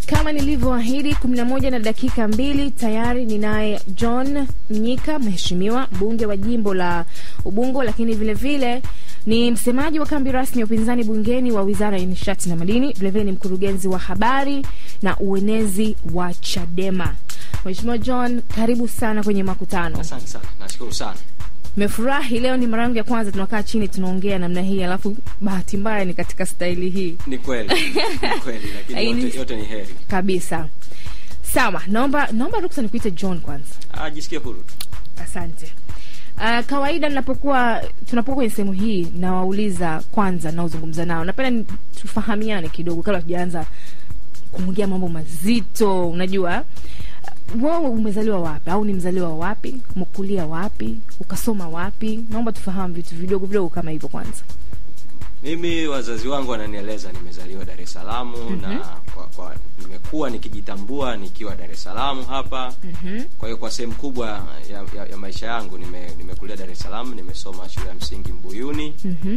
Kama nilivyoahidi 11:02 tayari ninaye John Mnyika, mheshimiwa mbunge wa jimbo la Ubungo, lakini vile vile ni msemaji wa kambi rasmi ya upinzani bungeni wa Wizara ya Nishati na Madini, vile vile ni mkurugenzi wa habari na uenezi wa Chadema. Mheshimiwa John, karibu sana kwenye makutano. Asante sana. Nashukuru sana. Nimefurahi leo ni mara yangu ya kwanza tunakaa chini tunaongea namna hii, alafu bahati mbaya ni katika staili hii. Ni kweli. Ni kweli, lakini yote ni heri. Kabisa. Sawa, naomba ruksa nikuite John kwanza. Jisikie huru. Asante. Kawaida tunapokuwa kwenye sehemu hii na wauliza kwanza na uzungumza nao. Napenda tufahamiane kidogo kabla tujaanza kuongea mambo mazito, unajua. Wewe umezaliwa wapi au ni mzaliwa wapi? Umekulia wapi? Ukasoma wapi? Naomba tufahamu vitu vidogo kama hivyo kwanza. Mimi wazazi wangu wananieleza nimezaliwa Dar es Salaam na kwa nimekuwa nikijitambua nikiwa Dar es Salaam hapa. Kwa hiyo kwa sehemu kubwa ya maisha yangu nimekulia Dar es Salaam, nimesoma shule ya msingi Mbuyuni.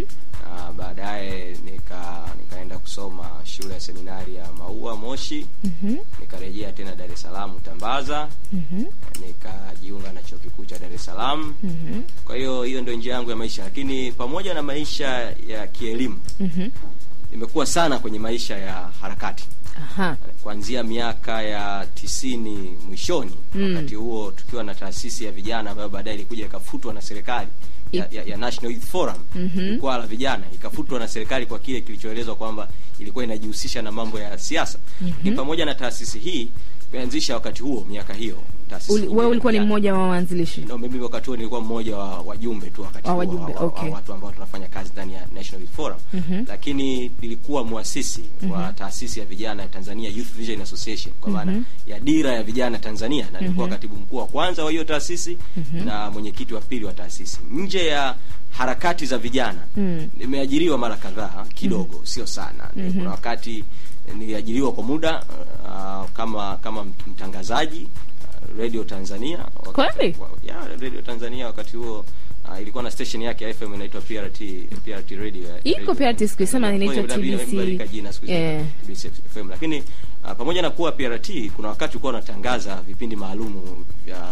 Baadaye nikaenda kusoma shule ya seminari ya Maua Moshi. Nikarejea tena Dar es Salaam Tambaza. Nikajiunga na chuo kikuu cha Dar es Salaam. Kwa hiyo ndio njia yangu ya maisha, lakini pamoja na maisha ya kielimu nimekuwa sana kwenye maisha ya harakati. Kuanzia miaka ya 90 mwishoni, wakati huo tukiwa na taasisi ya vijana ambayo baadaye ilikuja ikafutwa na serikali ya National Youth Forum, kwa la vijana, ikafutwa na serikali kwa kile kilichoelezwa kwamba ilikuwa inajihusisha na mambo ya siasa. Ni pamoja na taasisi hii kuanzisha wakati huo, miaka hiyo. Wewe ulikuwa ni mmoja wa waanzilishi? No, mimi wakati huo nilikuwa mmoja wa wajumbe tu wakati huo, watu ambao tunafanya kazi ndani ya National Youth Forum. Lakini nilikuwa muasisi wa taasisi ya vijana ya Tanzania Youth Vision Association, kwa maana ya dira ya vijana Tanzania, na nilikuwa katibu mkuu wa kwanza wa hiyo taasisi na mwenyekiti wa pili wa taasisi. Nje ya harakati za vijana nimeajiriwa mara kadhaa kidogo, sio sana. Kuna wakati niliajiriwa kwa muda kama mtangazaji Radio Tanzania. Kweli? Radio Tanzania wakati huo ilikuwa na station yake ya FM inaitwa PRT Radio. Iko PRT siku sema inaitwa TBC. TBC FM. Lakini pamoja na kuwa PRT, kuna wakati ulikuwa unatangaza vipindi maalumu vya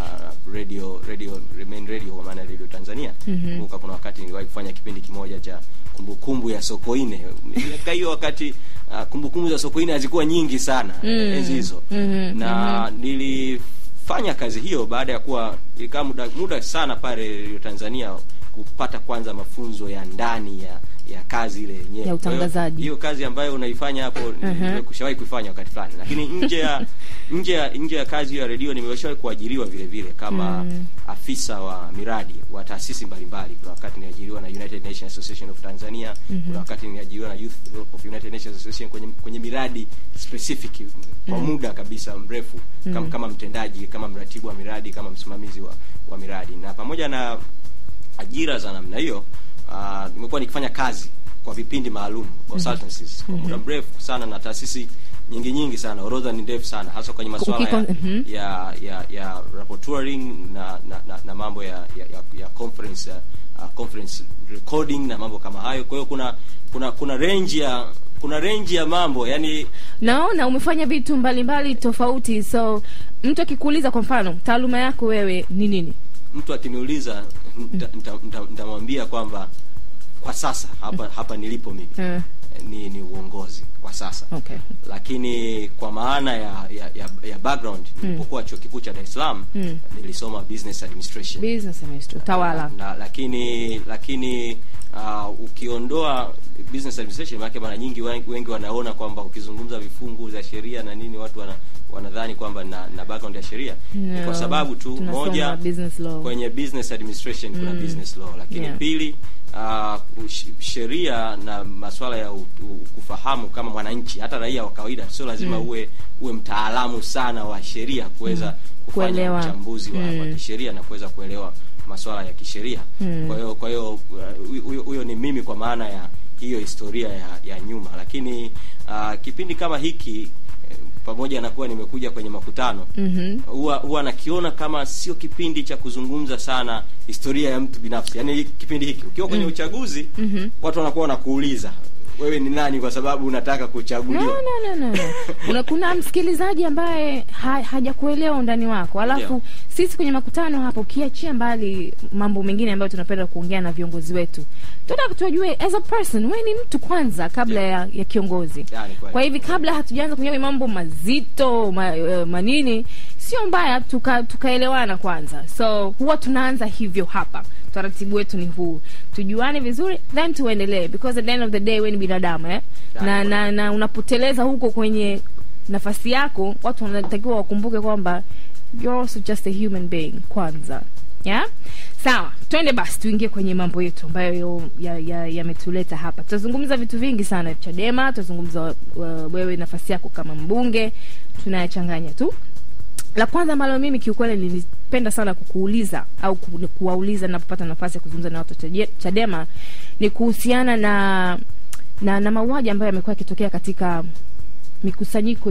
main radio kwa maana Radio Tanzania. Kuna wakati niliwahi kufanya kipindi kimoja cha kumbukumbu ya Sokoine. Miaka hiyo wakati kumbukumbu za Sokoine hazikuwa nyingi sana enzi hizo. Na nilifanya kazi hiyo baada ya kuwa ilikaa muda sana pale Radio Tanzania kupata kwanza mafunzo ya ndani ya kazi ile yenyewe ya utangazaji. Hiyo kazi ambayo unaifanya hapo nimeshawahi kufanya wakati fulani, lakini nje ya kazi ya radio nimeshawahi kuajiriwa vile vile kama afisa wa miradi wa taasisi mbalimbali. Kuna wakati niliajiriwa na United Nations Association of Tanzania, kuna wakati niliajiriwa na Youth of United Nations Association kwenye miradi specific kwa muda kabisa mrefu, kama mtendaji, kama mratibu wa miradi, kama msimamizi wa miradi. Na pamoja na ajira za namna hiyo, nimekuwa nikifanya kazi kwa vipindi maalum, consultancies kwa muda mrefu sana na taasisi nyingi sana. Orodha ni ndefu sana, hasa kwenye masuala ya rapporteuring na mambo ya conference recording na mambo kama hayo. Kwa hiyo kuna range ya mambo, yani naona umefanya vitu mbalimbali tofauti. So mtu akikuuliza kwa mfano taaluma yako wewe ni nini? Mtu akiniuliza nitamwambia kwamba kwa sasa hapa nilipo mimi ni uongozi kwa sasa. Lakini kwa maana ya background, nilipokuwa chuo kikuu cha Dar es Salaam nilisoma business administration. Utawala. Lakini ukiondoa business administration, maana mara nyingi wengi wanaona kwamba ukizungumza vifungu za sheria na nini watu wanadhani kwamba na background ya sheria. Kwa sababu tu moja, kwenye business administration kuna business law, lakini pili sheria na masuala ya kufahamu kama mwananchi, hata raia wa kawaida, sio lazima uwe mtaalamu sana wa sheria kuweza kufanya uchambuzi wa kisheria na kuweza kuelewa masuala ya kisheria. Kwa hiyo huyo ni mimi kwa maana ya hiyo historia ya nyuma. Lakini kipindi kama hiki, pamoja na kuwa nimekuja kwenye makutano, huwa nakiona kama sio kipindi cha kuzungumza sana historia ya mtu binafsi. Yaani kipindi hiki ukiwa kwenye uchaguzi, watu wanakuwa wanakuuliza wewe ni nani kwa sababu unataka kuchaguliwa. No. Kuna msikilizaji ambaye hajakuelewa undani wako. Alafu sisi kwenye makutano hapo, kiachia mbali mambo mengine ambayo tunapenda kuongea na viongozi wetu, tunataka tujue as a person, wewe ni mtu kwanza kabla ya kiongozi. Kwa hivi kabla hatujaanza kunywa mambo mazito manini, sio mbaya tukaelewana kwanza. So huwa tunaanza hivyo hapa. Taratibu wetu ni huu. Tujuane vizuri then tuendelee, because at the end of the day wewe ni binadamu na unapoteleza huko kwenye nafasi yako, watu wanatakiwa wakumbuke kwamba you're also just a human being kwanza. Sawa, twende basi tuingie kwenye mambo yetu ambayo yametuleta hapa. Tutazungumza vitu vingi sana. Chadema, tutazungumza wewe nafasi yako kama mbunge, tunayachanganya tu. La kwanza ambalo mimi kiukweli nilipenda sana kukuuliza au kuwauliza ninapopata nafasi ya kuzungumza na watu Chadema ni kuhusiana na mauaji ambayo yamekuwa yakitokea katika mikusanyiko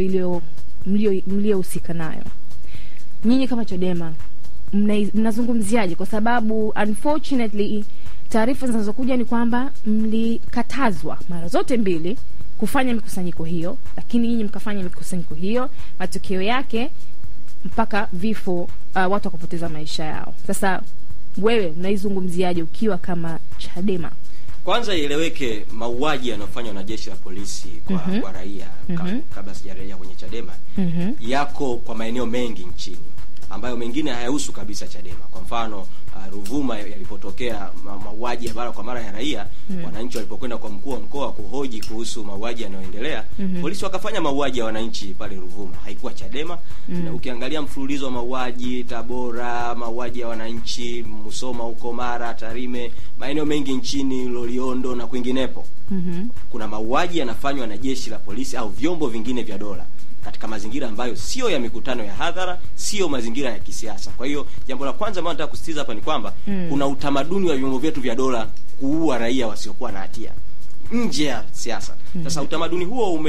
mliohusika nayo. Nyinyi kama Chadema mnazungumziaje? Kwa sababu unfortunately taarifa zinazokuja ni kwamba mlikatazwa mara zote mbili kufanya mikusanyiko hiyo, lakini nyinyi mkafanya mikusanyiko hiyo, matokeo yake mpaka vifo, watu wakapoteza maisha yao. Sasa wewe unaizungumziaje ukiwa kama Chadema? Kwanza ieleweke, mauaji yanayofanywa na jeshi la polisi kwa raia kabla sijarejea kwenye Chadema yako kwa maeneo mengi nchini ambayo mengine hayahusu kabisa Chadema. Kwa mfano Ruvuma yalipotokea mauaji mara kwa mara ya raia, wananchi walipokwenda kwa mkuu wa mkoa kuhoji kuhusu mauaji yanayoendelea, polisi wakafanya mauaji ya wananchi pale Ruvuma. Haikuwa Chadema. Na ukiangalia mfululizo wa mauaji Tabora, mauaji ya wananchi Musoma huko Mara, Tarime, maeneo mengi nchini, Loliondo na kwinginepo, kuna mauaji yanafanywa na jeshi la polisi au vyombo vingine vya dola katika mazingira ambayo sio ya mikutano ya hadhara, sio mazingira ya kisiasa. Kwa hiyo jambo la kwanza ambalo nataka kusisitiza hapa ni kwamba kuna utamaduni wa vyombo vyetu vya dola kuua raia wasiokuwa na hatia nje ya siasa. Sasa utamaduni huo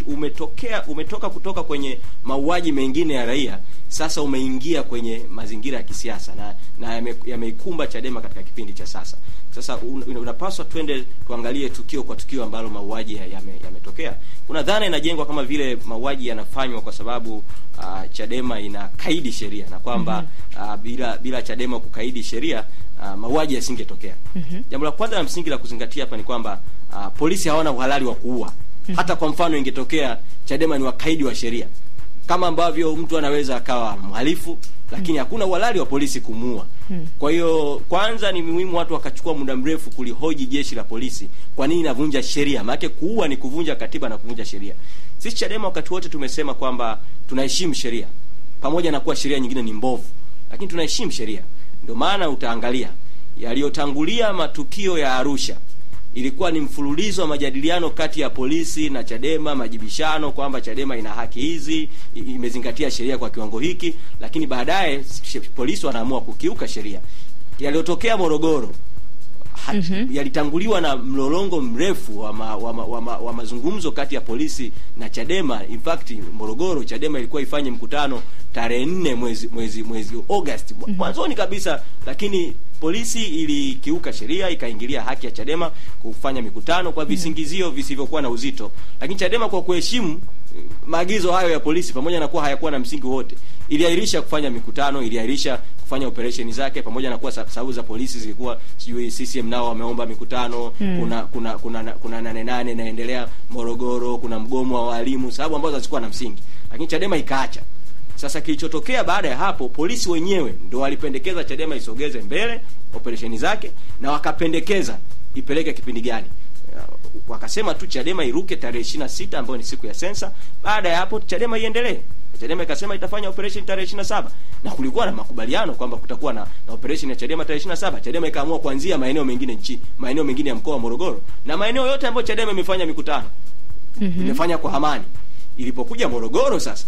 umetoka kutoka kwenye mauaji mengine ya raia, sasa umeingia kwenye mazingira ya kisiasa na yameikumba Chadema katika kipindi cha sasa. Sasa unapaswa twende tuangalie tukio kwa tukio ambalo mauaji yametokea. Kuna dhana inajengwa kama vile mauaji yanafanywa kwa sababu Chadema inakaidi sheria na kwamba bila Chadema kukaidi sheria mauaji yasingetokea. Jambo la kwanza la msingi la kuzingatia hapa ni kwamba polisi hawana uhalali wa kuua. Hata kwa mfano ingetokea Chadema ni wakaidi wa sheria, kama ambavyo mtu anaweza akawa mhalifu lakini hakuna uhalali wa polisi kumuua. Kwa hiyo kwanza ni muhimu watu wakachukua muda mrefu kulihoji jeshi la polisi kwa nini inavunja sheria. Maana kuua ni kuvunja katiba na kuvunja sheria. Sisi Chadema wakati wote tumesema kwamba tunaheshimu sheria, pamoja na kuwa sheria nyingine ni mbovu, lakini tunaheshimu sheria. Ndio maana utaangalia yaliyotangulia matukio ya Arusha ilikuwa ni mfululizo wa majadiliano kati ya polisi na Chadema, majibishano kwamba Chadema ina haki hizi, imezingatia sheria kwa kiwango hiki, lakini baadaye polisi wanaamua kukiuka sheria. Yaliyotokea Morogoro yalitanguliwa na mlolongo mrefu wa mazungumzo kati ya polisi na Chadema. In fact Morogoro Chadema ilikuwa ifanye mkutano tarehe 4 mwezi August mwanzoni kabisa, lakini polisi ilikiuka sheria, ikaingilia haki ya Chadema kufanya mikutano kwa visingizio visivyokuwa na uzito. Lakini Chadema kwa kuheshimu maagizo hayo ya polisi, pamoja na kuwa hayakuwa na msingi wote, iliahirisha kufanya mikutano, iliahirisha kufanya operation zake, pamoja na kuwa sababu za polisi zilikuwa sijui CCM nao wameomba mikutano, kuna 88 naendelea Morogoro, kuna mgomo wa walimu, sababu ambazo hazikuwa na msingi. Lakini Chadema ikaacha. Sasa kilichotokea baada ya hapo, polisi wenyewe ndio walipendekeza Chadema isogeze mbele operation zake, na wakapendekeza ipeleke kipindi gani. Wakasema tu Chadema iruke tarehe 26 ambayo ni siku ya sensa. Baada ya hapo Chadema iendelee. Chadema ikasema itafanya operation tarehe 27, na kulikuwa na makubaliano kwamba kutakuwa na operation ya Chadema tarehe 27. Chadema ikaamua kuanzia maeneo mengine maeneo mengine ya mkoa wa Morogoro, na maeneo yote ambayo Chadema imefanya mikutano imefanya kwa amani. Ilipokuja Morogoro sasa,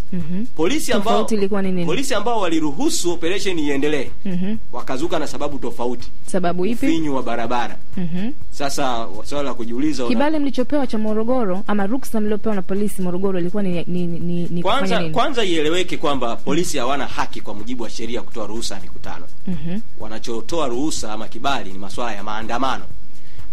polisi ambao waliruhusu operation iendelee wakazuka na sababu tofauti. Sababu ipi? Finyu wa barabara. Sasa swala la kujiuliza, kibali mlichopewa cha Morogoro ama ruksa mliopewa na polisi Morogoro ilikuwa ni kufanya nini? Kwanza ieleweke kwamba polisi hawana haki kwa mujibu wa sheria kutoa ruhusa ya mikutano. Wanachotoa ruhusa ama kibali ni masuala ya maandamano.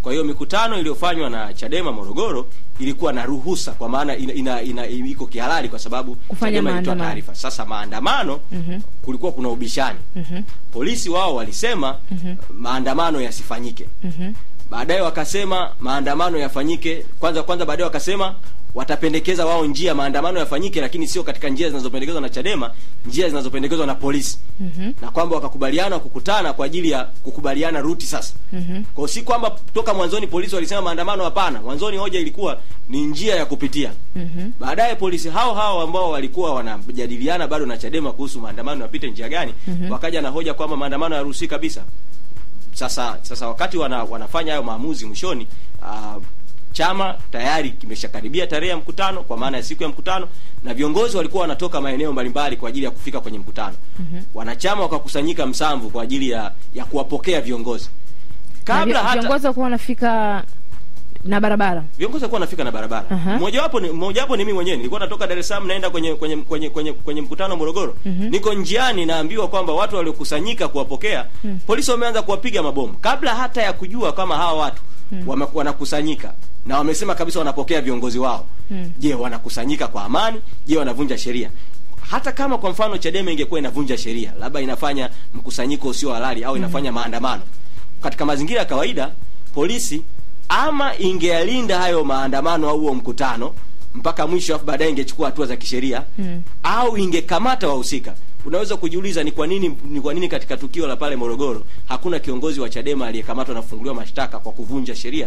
Kwa hiyo mikutano iliyofanywa na Chadema Morogoro ilikuwa na ruhusa, kwa maana iko kihalali kwa sababu Chadema ilitoa taarifa. Sasa maandamano kulikuwa kuna ubishani. Polisi wao walisema maandamano yasifanyike. Baadaye wakasema maandamano yafanyike. Kwanza baadaye wakasema watapendekeza wao njia maandamano yafanyike, lakini sio katika njia zinazopendekezwa na Chadema, njia zinazopendekezwa na polisi. Na kwamba wakakubaliana kukutana kwa ajili ya kukubaliana ruti sasa. Kwa si kwamba toka mwanzoni polisi walisema maandamano hapana. Mwanzoni hoja ilikuwa ni njia ya kupitia. Baadaye polisi hao ambao walikuwa wanajadiliana bado na Chadema kuhusu maandamano yapite njia gani, wakaja na hoja kwamba maandamano yaruhusi kabisa. Sasa wakati wanafanya hayo maamuzi mwishoni, chama tayari kimeshakaribia tarehe ya mkutano, kwa maana ya siku ya mkutano, na viongozi walikuwa wanatoka maeneo mbalimbali kwa ajili ya kufika kwenye mkutano. Wanachama wakakusanyika Msamvu kwa ajili ya kuwapokea viongozi. Kabla hata viongozi walikuwa wanafika na barabara. Viongozi walikuwa wanafika na barabara. Mmoja wapo ni mimi mwenyewe. Nilikuwa natoka Dar es Salaam naenda kwenye mkutano Morogoro. Niko njiani naambiwa kwamba watu waliokusanyika kuwapokea, polisi wameanza kuwapiga mabomu. Kabla hata ya kujua kama hawa watu wanakusanyika na wamesema kabisa wanapokea viongozi wao. Je, wanakusanyika kwa amani? Je, wanavunja sheria? Hata kama kwa mfano Chadema ingekuwa inavunja sheria, labda inafanya mkusanyiko usio halali au inafanya maandamano, katika mazingira ya kawaida polisi ama ingealinda hayo maandamano au huo mkutano mpaka mwisho, afu baadaye ingechukua hatua za kisheria, au ingekamata wahusika. Unaweza kujiuliza ni kwa nini katika tukio la pale Morogoro hakuna kiongozi wa Chadema aliyekamatwa na kufunguliwa mashtaka kwa kuvunja sheria,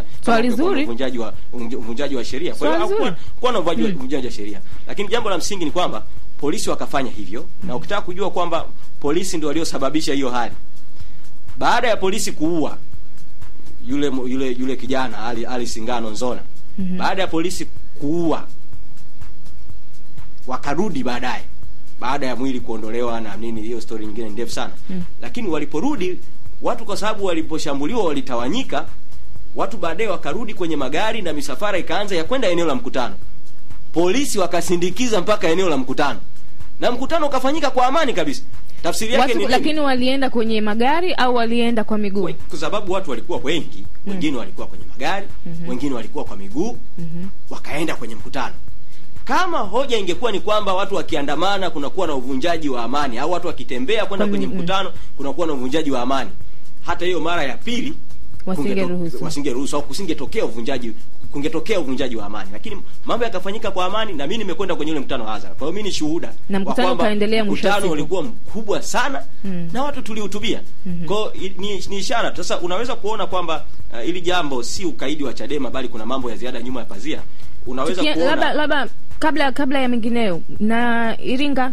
uvunjaji wa sheria. Kwa hiyo hakuwa na uvunjaji wa sheria. Lakini jambo la msingi ni kwamba polisi wakafanya hivyo, na ukitaka kujua kwamba polisi ndio waliosababisha hiyo hali, baada ya polisi kuua yule kijana Ali Singano Nzona, baada ya polisi kuua, wakarudi baada ya mwili kuondolewa na nini, hiyo story nyingine ndefu sana. Lakini waliporudi watu, kwa sababu waliposhambuliwa walitawanyika, watu baadaye wakarudi kwenye magari na misafara ikaanza ya kwenda eneo la mkutano. Polisi wakasindikiza mpaka eneo la mkutano, na mkutano ukafanyika kwa amani kabisa. Tafsiri yake ni lakini walienda kwenye magari au walienda kwa miguu? Kwa sababu watu walikuwa wengi, wengine walikuwa kwenye magari, wengine walikuwa kwa miguu, wakaenda kwenye mkutano. Kama hoja ingekuwa ni kwamba watu wakiandamana kunakuwa na uvunjaji wa amani, au watu wakitembea kwenda kwenye mkutano kunakuwa na uvunjaji wa amani, hata hiyo mara ya pili wasingeruhusu au kungetokea uvunjaji wa amani. Lakini mambo yakafanyika kwa amani, na mimi nimekwenda kwenye ule mkutano hadhara. Kwa hiyo mimi ni shuhuda na mkutano kaendelea. Mkutano ulikuwa mkubwa sana, na watu tulihutubia. Kwa ni ishara. Sasa unaweza kuona kwamba ili jambo si ukaidi wa Chadema, bali kuna mambo ya ziada nyuma ya pazia. Unaweza kuona labda kabla ya mengineyo, na Iringa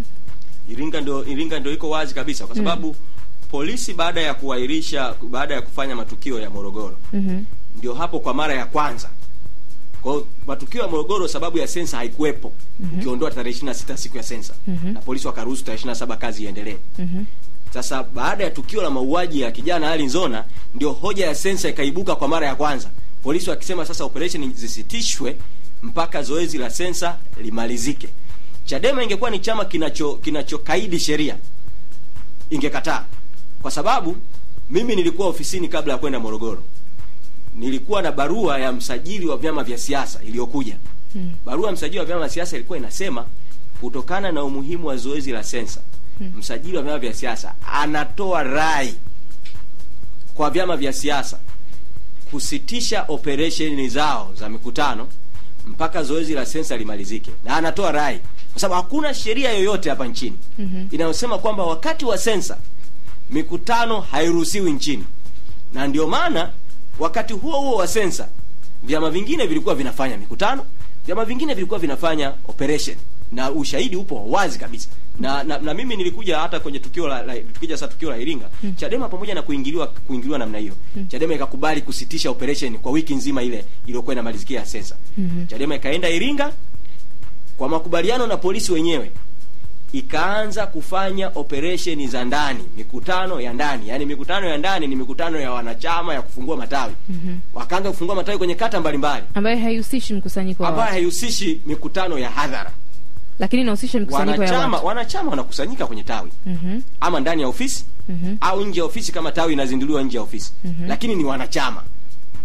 ndio iko wazi kabisa, kwa sababu polisi baada ya kufanya matukio ya Morogoro, ndio hapo kwa mara ya kwanza. Kwa matukio ya Morogoro sababu ya sensa haikuepo, ukiondoa tarehe 26 siku ya sensa, na polisi wakaruhusu tarehe 27 kazi iendelee. Sasa baada ya tukio la mauaji ya kijana Ali Nzona, ndio hoja ya sensa ikaibuka kwa mara ya kwanza, polisi wakisema sasa operation zisitishwe mpaka zoezi la sensa limalizike. Chadema ingekuwa ni chama kinachokaidi sheria, ingekataa. Kwa sababu mimi nilikuwa ofisini kabla ya kwenda Morogoro, nilikuwa na barua ya msajili wa vyama vya siasa iliyokuja. Barua ya msajili wa vyama vya siasa ilikuwa inasema kutokana na umuhimu wa zoezi la sensa, msajili wa vyama vya siasa anatoa rai kwa vyama vya siasa kusitisha operation zao za mikutano mpaka zoezi la sensa limalizike. Na anatoa rai kwa sababu hakuna sheria yoyote hapa nchini inayosema kwamba wakati wa sensa mikutano hairuhusiwi nchini. Na ndio maana wakati huo wa sensa vyama vingine vilikuwa vinafanya mikutano, vyama vingine vilikuwa vinafanya operation, na ushahidi upo wazi kabisa. Na mimi nilikuja hata kwenye tukio la Iringa, Chadema pamoja na kuingiliwa namna hiyo, Chadema ikakubali kusitisha operation kwa wiki nzima ile iliyokuwa inamalizikia ya sensa. Chadema ikaenda Iringa kwa makubaliano na polisi wenyewe, ikaanza kufanya operation za ndani, mikutano ya ndani. Yani mikutano ya ndani ni mikutano ya wanachama ya kufungua matawi. Wakaanza kufungua matawi kwenye kata mbalimbali, ambayo haihusishi mkusanyiko, ambayo haihusishi mikutano ya hadhara, lakini inahusisha mkusanyiko ya watu. Wanachama wanakusanyika kwenye tawi, ama ndani ya ofisi, au nje ya ofisi kama tawi inazinduliwa nje ya ofisi, lakini ni wanachama.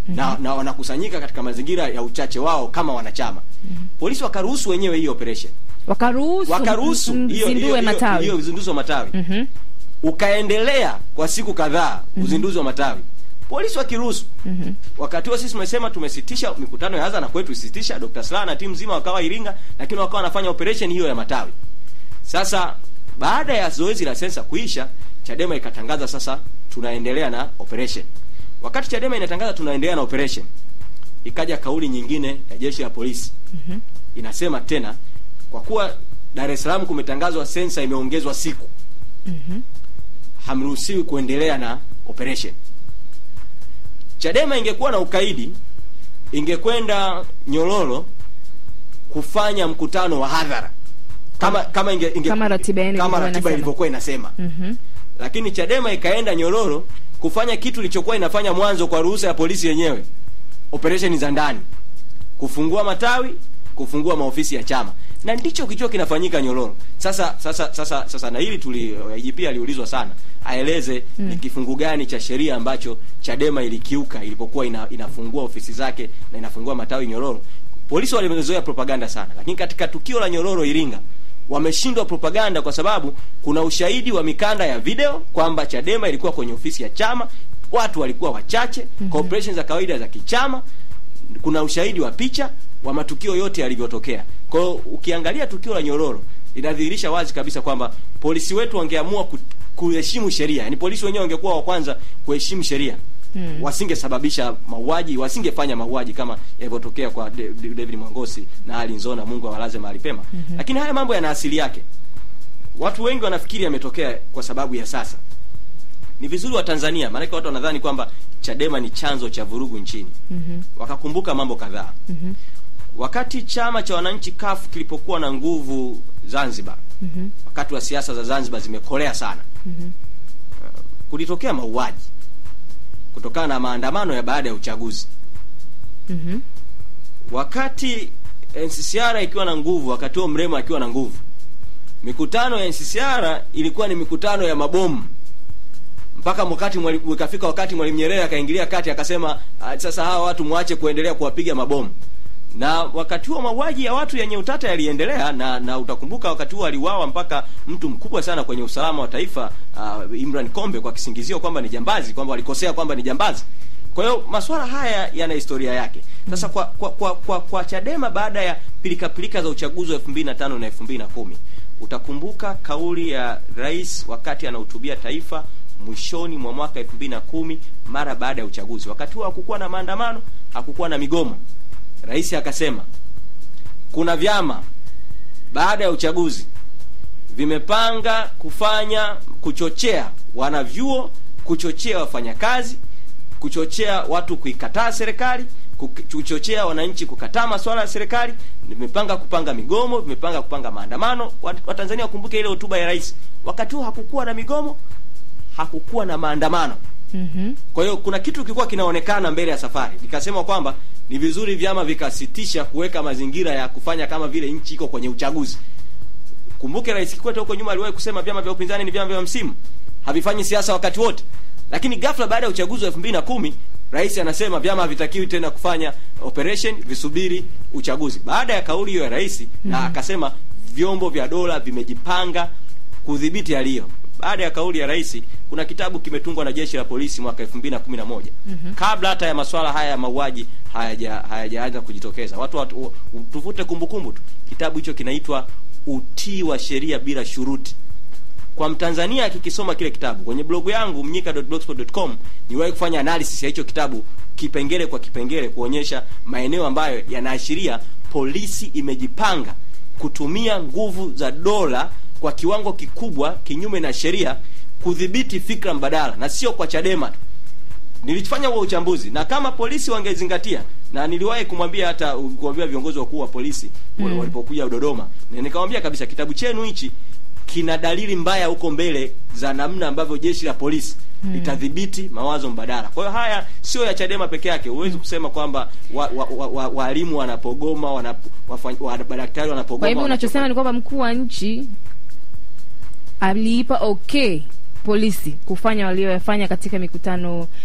na wanakusanyika katika mazingira ya uchache wao kama wanachama. Polisi wakaruhusu wenyewe hiyo operation. Wakaruhusu hiyo uzinduzi wa matawi. Ukaendelea kwa siku kadhaa uzinduzi wa matawi. Polisi wakiruhusu. Wakati huo sisi tumesema tumesitisha mikutano ya hadhara, na kwetu isitisha. Dr. Slaa na timu nzima wakawa Iringa, lakini wakawa wanafanya operation hiyo ya matawi. Sasa baada ya zoezi la sensa kuisha, Chadema ikatangaza sasa tunaendelea na operation. Wakati Chadema inatangaza tunaendelea na operation, ikaja kauli nyingine ya jeshi la polisi. Inasema tena kwa kuwa Dar es Salaam kumetangazwa sensa imeongezwa siku, hamruhusiwi kuendelea na operation. Chadema ingekuwa na ukaidi, ingekwenda Nyololo kufanya mkutano wa hadhara kama ratiba ilivyokuwa inasema. Lakini Chadema ikaenda Nyololo kufanya kitu ilichokuwa inafanya mwanzo kwa ruhusa ya polisi yenyewe, operation za ndani, kufungua matawi, kufungua maofisi ya chama, na ndicho kicho kinafanyika Nyololo. Sasa na hili IGP aliulizwa sana aeleze ni kifungu gani cha sheria ambacho Chadema ilikiuka ilipokuwa inafungua ofisi zake na inafungua matawi Nyololo. Polisi walimezoea propaganda sana, lakini katika tukio la Nyololo Iringa wameshindwa propaganda kwa sababu kuna ushahidi wa mikanda ya video kwamba Chadema ilikuwa kwenye ofisi ya chama, watu walikuwa wachache, operations za kawaida za kichama, kuna ushahidi wa picha wa matukio yote yalivyotokea. Kwa hiyo ukiangalia tukio la Nyololo inadhihirisha wazi kabisa kwamba polisi wetu wangeamua kuheshimu sheria. Yaani polisi wenyewe wangekuwa wa kwanza kuheshimu sheria. Wasingesababisha mauaji, wasingefanya mauaji kama yalivyotokea kwa David Mwangosi na Ali Nzona, Mungu awalaze mahali pema. Lakini haya mambo yana asili yake. Watu wengi wanafikiri yametokea kwa sababu ya sasa. Ni vizuri wa Tanzania, maana watu wanadhani kwamba Chadema ni chanzo cha vurugu nchini. Wakakumbuka mambo kadhaa. Wakati chama cha wananchi CUF kilipokuwa na nguvu Zanzibar, wakati wa siasa za Zanzibar zimekolea sana, kulitokea mauaji kutokana na maandamano ya baada ya uchaguzi. Wakati NCCR ikiwa na nguvu, wakati huo Mrema akiwa na nguvu, mikutano ya NCCR ilikuwa ni mikutano ya mabomu. Mpaka wakati Mwalimu Nyerere akaingilia kati akasema sasa hawa watu muache kuendelea kuwapiga mabomu. Na wakati huo mauaji ya watu yenye utata yaliendelea, na utakumbuka wakati huo aliuawa mpaka mtu mkubwa sana kwenye usalama wa taifa, Imran Kombe, kwa kisingizio kwamba ni jambazi, kwamba walikosea kwamba ni jambazi. Kwa hiyo masuala haya yana historia yake. Sasa kwa Chadema baada ya pilika za uchaguzi wa 2005 na 2010, utakumbuka kauli ya rais wakati anahutubia taifa mwishoni mwa mwaka 2010 mara baada ya uchaguzi. Wakati huo hakukuwa na maandamano, hakukuwa na migomo. Rais akasema kuna vyama baada ya uchaguzi vimepanga kuchochea wanavyuo, kuchochea wafanyakazi, kuchochea watu kuikataa serikali, kuchochea wananchi kukataa masuala ya serikali, vimepanga kupanga migomo, vimepanga kupanga maandamano. Watanzania wakumbuke ile hotuba ya rais. Wakati huo hakukuwa na migomo, hakukuwa na maandamano. Kwa hiyo kuna kitu kilikuwa kinaonekana mbele ya safari. Nikasema kwamba ni vizuri vyama vikasitisha kuweka mazingira ya kufanya kama vile nchi iko kwenye uchaguzi. Kumbuke Rais Kikwete huko nyuma aliwahi kusema vyama vya upinzani ni vyama vya msimu, havifanyi siasa wakati wote. Lakini ghafla baada ya uchaguzi wa 2010 rais anasema vyama havitakiwi tena kufanya operation, visubiri uchaguzi. Baada ya kauli hiyo ya rais, na akasema vyombo vya dola vimejipanga kudhibiti hali hiyo. Baada ya kauli ya rais, kuna kitabu kimetungwa na jeshi la polisi mwaka 2011. Kabla hata ya masuala haya ya mauaji hayajaanza kujitokeza. Watu tuvute kumbukumbu tu. Kitabu hicho kinaitwa Utii wa Sheria Bila Shuruti. Kwa Mtanzania akikisoma kile kitabu, kwenye blog yangu mnyika.blogspot.com niwahi kufanya analysis ya hicho kitabu kipengele kwa kipengele, kuonyesha maeneo ambayo yanaashiria polisi imejipanga kutumia nguvu za dola kwa kiwango kikubwa kinyume na sheria kudhibiti fikra mbadala, na sio kwa Chadema tu. Nilifanya huo uchambuzi, na kama polisi wangezingatia, na niliwahi kuambia viongozi wakuu wa polisi walipokuja Dodoma, na nikamwambia kabisa kitabu chenu hichi kina dalili mbaya huko mbele za namna ambavyo jeshi la polisi litadhibiti mawazo mbadala. Kwa hiyo haya sio ya Chadema peke yake. Huwezi kusema kwamba walimu wanapogoma, madaktari wanapogoma. Kwa hivyo unachosema ni kwamba mkuu wa nchi aliipa polisi kufanya walioyafanya katika mikutano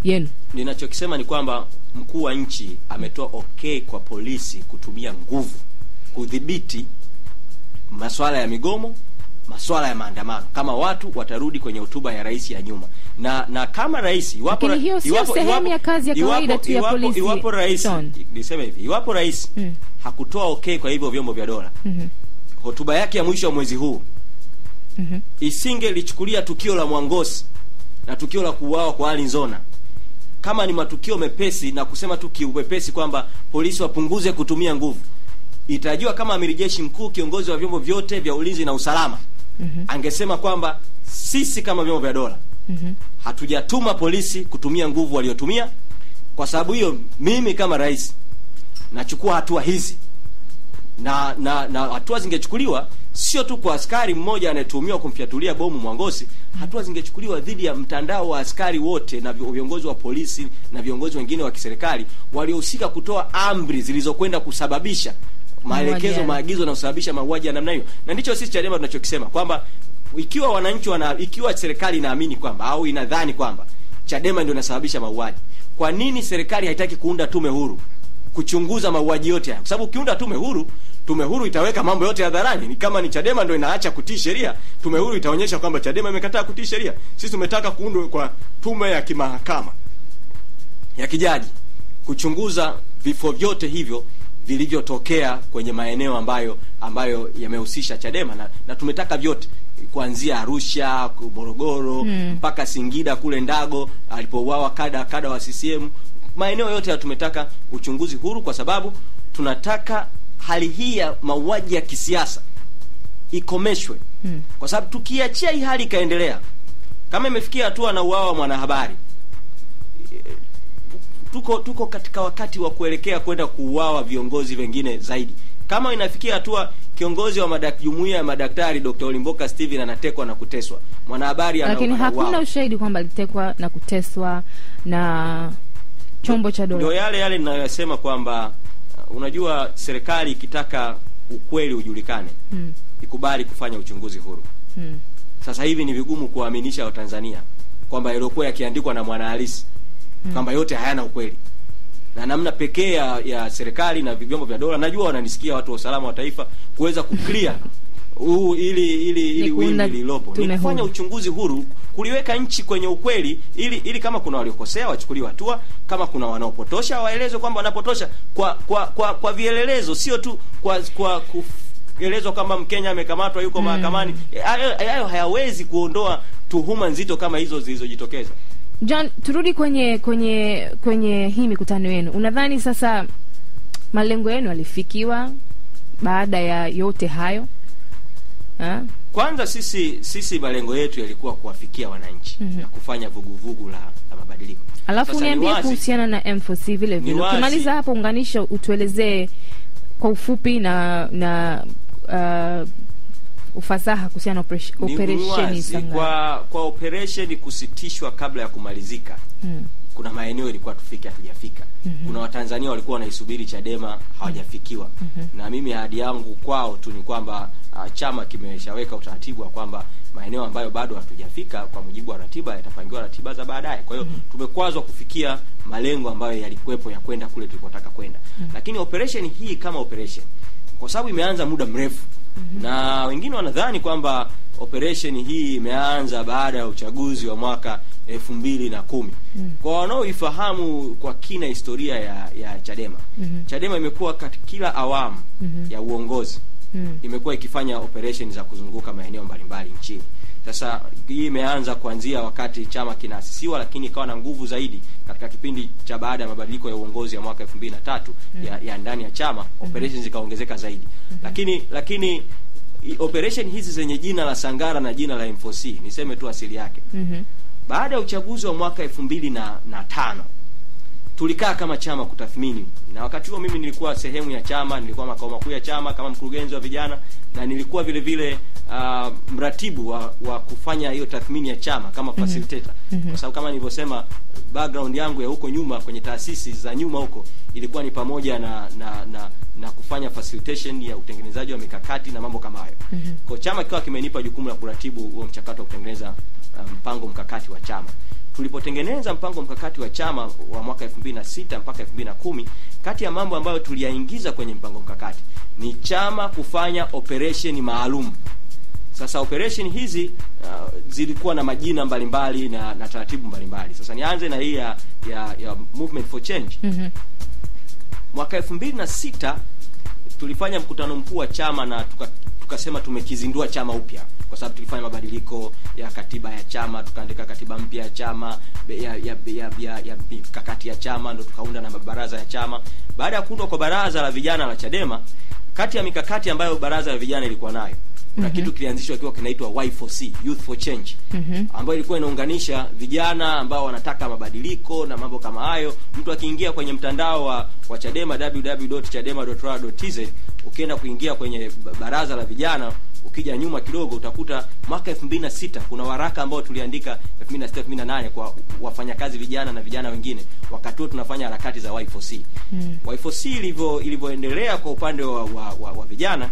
yenu. Ninachokisema ni kwamba mkuu wa nchi ametoa okay kwa polisi kutumia nguvu kudhibiti masuala ya migomo, masuala ya maandamano, kama watu watarudi kwenye hotuba ya rais ya nyuma. Na kama rais iwapo sehemu ya kazi ya kawaida tu ya polisi. Iwapo rais niseme hivi, iwapo rais hakutoa okay kwa hivyo vyombo vya dola, hotuba yake ya mwisho wa mwezi huu isingelichukulia tukio la Mwangosi na tukio la kuuawa kwa Ali Nzona kama ni matukio mepesi na kusema tu kiupepesi kwamba polisi wapunguze kutumia nguvu. Itajua kama amiri jeshi mkuu, kiongozi wa vyombo vyote vya ulinzi na usalama, angesema kwamba sisi kama vyombo vya dola hatujatuma polisi kutumia nguvu waliotumia. Kwa sababu hiyo mimi kama rais nachukua hatua hizi, na hatua zingechukuliwa sio tu kwa askari mmoja anayetuhumiwa kumfiatulia bomu Mwangosi. Hatua zingechukuliwa dhidi ya mtandao wa askari wote na viongozi wa polisi na viongozi wengine wa kiserikali waliohusika kutoa amri zilizokwenda kusababisha maelekezo, maagizo na kusababisha mauaji ya namna hiyo. Na ndicho sisi Chadema tunachokisema kwamba ikiwa wananchi ikiwa serikali inaamini kwamba au inadhani kwamba Chadema ndio inasababisha mauaji, kwa nini serikali haitaki kuunda tume huru kuchunguza mauaji yote haya? Kwa sababu ukiunda tume huru itaweka mambo yote hadharani. Ni kama ni Chadema ndio inaacha kutii sheria, tume huru itaonyesha kwamba Chadema imekataa kutii sheria. Sisi tumetaka kuundwe kwa tume ya kimahakama ya kijaji kuchunguza vifo vyote hivyo vilivyotokea kwenye maeneo ambayo yamehusisha Chadema, na tumetaka vyote kuanzia Arusha, Morogoro, mpaka Singida kule Ndago alipouawa kada wa CCM. Maeneo yote tumetaka uchunguzi huru, kwa sababu tunataka hali hii ya mauaji ya kisiasa ikomeshwe. Kwa sababu tukiachia hii hali ikaendelea, kama imefikia hatua na uawa mwanahabari, tuko katika wakati wa kuelekea kwenda kuuawa viongozi wengine zaidi. Kama inafikia hatua kiongozi wa jumuiya ya madaktari Dr. Olimboka Steven anatekwa na kuteswa, mwanahabari lakini hakuna ushahidi kwamba alitekwa na kuteswa na chombo cha dola. Ndio yale ninayosema kwamba unajua serikali ikitaka ukweli ujulikane, ikubali kufanya uchunguzi huru. Sasa hivi ni vigumu kuaminisha Watanzania kwamba yaliokuwa yakiandikwa na Mwanahalisi kwamba yote hayana ukweli. Na namna pekee ya serikali na vyombo vya dola, najua wananisikia watu wa usalama wa taifa, kuweza kuclear ili wimbi lilopo ni kufanya uchunguzi huru, kuliweka nchi kwenye ukweli, ili kama kuna waliokosea wachukuliwe hatua, kama kuna wanaopotosha waelezwe kwamba wanapotosha kwa vielelezo, sio tu kwa kuelezwa kwamba Mkenya amekamatwa yuko mahakamani. Hayo hayawezi kuondoa tuhuma nzito kama hizo zilizojitokeza. John, turudi kwenye hii mikutano yenu. Unadhani sasa malengo yenu yalifikiwa baada ya yote hayo? Kwanza sisi malengo yetu yalikuwa kuwafikia wananchi na kufanya vuguvugu la mabadiliko. Alafu niambie kuhusiana na M4C vile vile. Ukimaliza hapo unganisha utuelezee kwa ufupi na ufasaha kuhusiana na operation Sangara. Kwa operation kusitishwa kabla ya kumalizika. Kuna maeneo ilikuwa tufike hatujafika. Kuna Watanzania walikuwa wanaisubiri Chadema hawajafikiwa. Na mimi ahadi yangu kwao tu ni kwamba chama kimeshaweka utaratibu wa kwamba maeneo ambayo bado hatujafika kwa mujibu wa ratiba yatapangiwa ratiba za baadaye. Kwa hiyo tumekwazwa kufikia malengo ambayo yalikuwepo ya kwenda kule tulipotaka kwenda. Lakini operation hii kama operation, kwa sababu imeanza muda mrefu, na wengine wanadhani kwamba operation hii imeanza baada ya uchaguzi wa mwaka 2010. Kwa wanaoifahamu kwa kina historia ya Chadema, Chadema imekuwa katika kila awamu ya uongozi imekuwa ikifanya operation za kuzunguka maeneo mbalimbali nchini. Sasa hii imeanza kuanzia wakati chama kinaasisiwa, lakini ikawa na nguvu zaidi katika kipindi cha baada ya mabadiliko ya uongozi ya mwaka 2003 ya ndani ya chama, operations zikaongezeka zaidi. Lakini operation hizi zenye jina la Sangara na jina la M4C, niseme tu asili yake. Baada ya uchaguzi wa mwaka 2005 tulikaa kama chama kutathmini, na wakati huo mimi nilikuwa sehemu ya chama, nilikuwa makao makuu ya chama kama mkurugenzi wa vijana, na nilikuwa vile vile mratibu wa kufanya hiyo tathmini ya chama kama facilitator. Kwa sababu kama nilivyosema, background yangu ya huko nyuma kwenye taasisi za nyuma huko ilikuwa ni pamoja na kufanya facilitation ya utengenezaji wa mikakati na mambo kama hayo. Kwa chama kikawa kimenipa jukumu la kuratibu huo mchakato wa kutengeneza mpango mkakati wa chama. tulipotengeneza mpango mkakati wa chama wa mwaka 2006 mpaka 2010, kati ya mambo ambayo tuliyaingiza kwenye mpango mkakati ni chama kufanya operation maalum. Sasa operation hizi zilikuwa na majina mbalimbali na taratibu mbalimbali. Sasa nianze na hii ya Movement for Change. Mwaka 2006 tulifanya mkutano mkuu wa chama na tukasema tumekizindua chama upya, kwa sababu tulifanya mabadiliko ya katiba ya chama, tukaandika katiba mpya ya chama, ya mikakati ya chama, ndo tukaunda na baraza ya chama. Baada ya kuundwa kwa baraza la vijana la Chadema, kati ya mikakati ambayo baraza la vijana ilikuwa nayo, kuna kitu kilianzishwa kiwa kinaitwa Y4C, Youth for Change, ambayo ilikuwa inaunganisha vijana ambao wanataka mabadiliko na mambo kama hayo. Mtu akiingia kwenye mtandao wa Chadema, www.chadema.org.tz, ukienda kuingia kwenye baraza la vijana, ukija nyuma kidogo utakuta mwaka 2006 kuna waraka ambao tuliandika 2006 2008 kwa wafanyakazi vijana na vijana wengine. Wakati huo tunafanya harakati za Y4C. Y4C ilivyoendelea kwa upande wa vijana,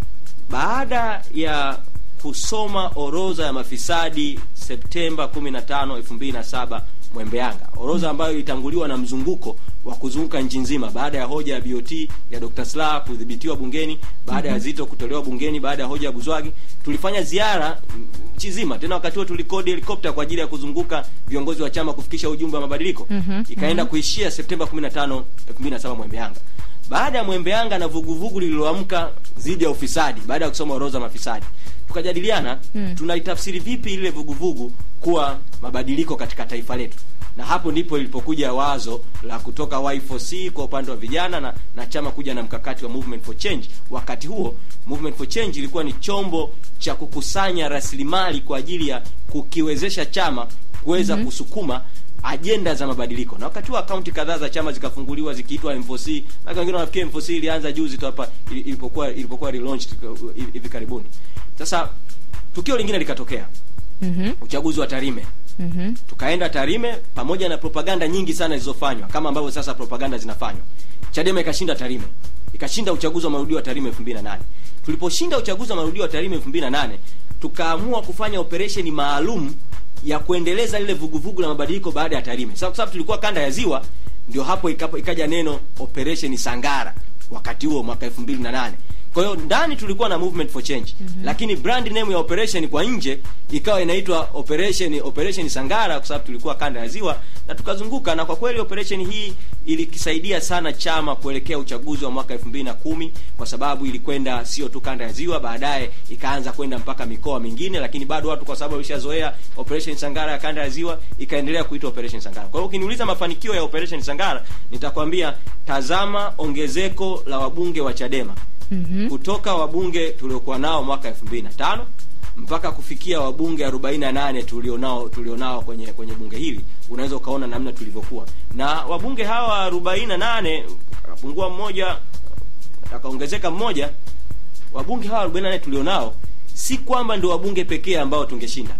baada ya kusoma orodha ya mafisadi Septemba 15, 2007 Mwembeanga, orodha ambayo ilitanguliwa na mzunguko wa kuzunguka nchi nzima, baada ya hoja ya BOT ya Dr. Slaa kudhibitiwa bungeni, baada ya Zito kutolewa bungeni, baada ya hoja ya Buzwagi, tulifanya ziara nchi nzima. Tena wakati huo tulikodi helikopta kwa ajili ya kuzunguka viongozi wa chama kufikisha ujumbe wa mabadiliko. Ikaenda kuishia Septemba 15, 2007 Mwembeanga. Baada ya Mwembeanga na vuguvugu lililoamka dhidi ya ufisadi, baada ya kusoma orodha mafisadi, tukajadiliana tunaitafsiri vipi ile vuguvugu kuwa mabadiliko katika taifa letu. Na hapo ndipo ilipokuja wazo la kutoka Y4C kwa upande wa vijana na chama kuja na mkakati wa Movement for Change. Wakati huo Movement for Change ilikuwa ni chombo cha kukusanya rasilimali kwa ajili ya kukiwezesha chama kuweza kusukuma ajenda za mabadiliko. Na wakati huo akaunti kadhaa za chama zikafunguliwa zikiitwa M4C. Na wengine wanafikiri M4C ilianza juzi tu hapa ilipokuwa relaunched hivi karibuni. Sasa tukio lingine likatokea. Uchaguzi wa Tarime. Tukaenda Tarime pamoja na propaganda nyingi sana zilizofanywa, kama ambavyo sasa propaganda zinafanywa. Chadema ikashinda Tarime. Ikashinda uchaguzi wa marudio wa Tarime 2008. Tuliposhinda uchaguzi wa marudio wa Tarime 2008, tukaamua kufanya operation maalum ya kuendeleza lile vuguvugu la mabadiliko baada ya Tarime. Sababu tulikuwa kanda ya Ziwa, ndio hapo ikaja neno Operation Sangara wakati huo mwaka 2008. Kwa hiyo ndani tulikuwa na Movement for Change, lakini brand name ya operation kwa nje ikawa inaitwa Operation Sangara, kwa sababu tulikuwa kanda ya Ziwa na tukazunguka. Na kwa kweli operation hii ilikisaidia sana chama kuelekea uchaguzi wa mwaka 2010, kwa sababu ilikwenda sio tu kanda ya Ziwa, baadaye ikaanza kwenda mpaka mikoa mingine, lakini bado watu kwa sababu walishazoea Operation Sangara ya kanda ya Ziwa ikaendelea kuitwa Operation Sangara. Kwa hiyo ukiniuliza mafanikio ya Operation Sangara, nitakwambia tazama ongezeko la wabunge wa Chadema. Kutoka wabunge tuliokuwa nao mwaka 2005 mpaka kufikia wabunge 48 tulionao kwenye bunge hili, unaweza ukaona namna tulivyokuwa. Na wabunge hawa 48 akapungua mmoja, akaongezeka mmoja. Wabunge hawa 48 tulionao si kwamba ndio wabunge pekee ambao tungeshinda.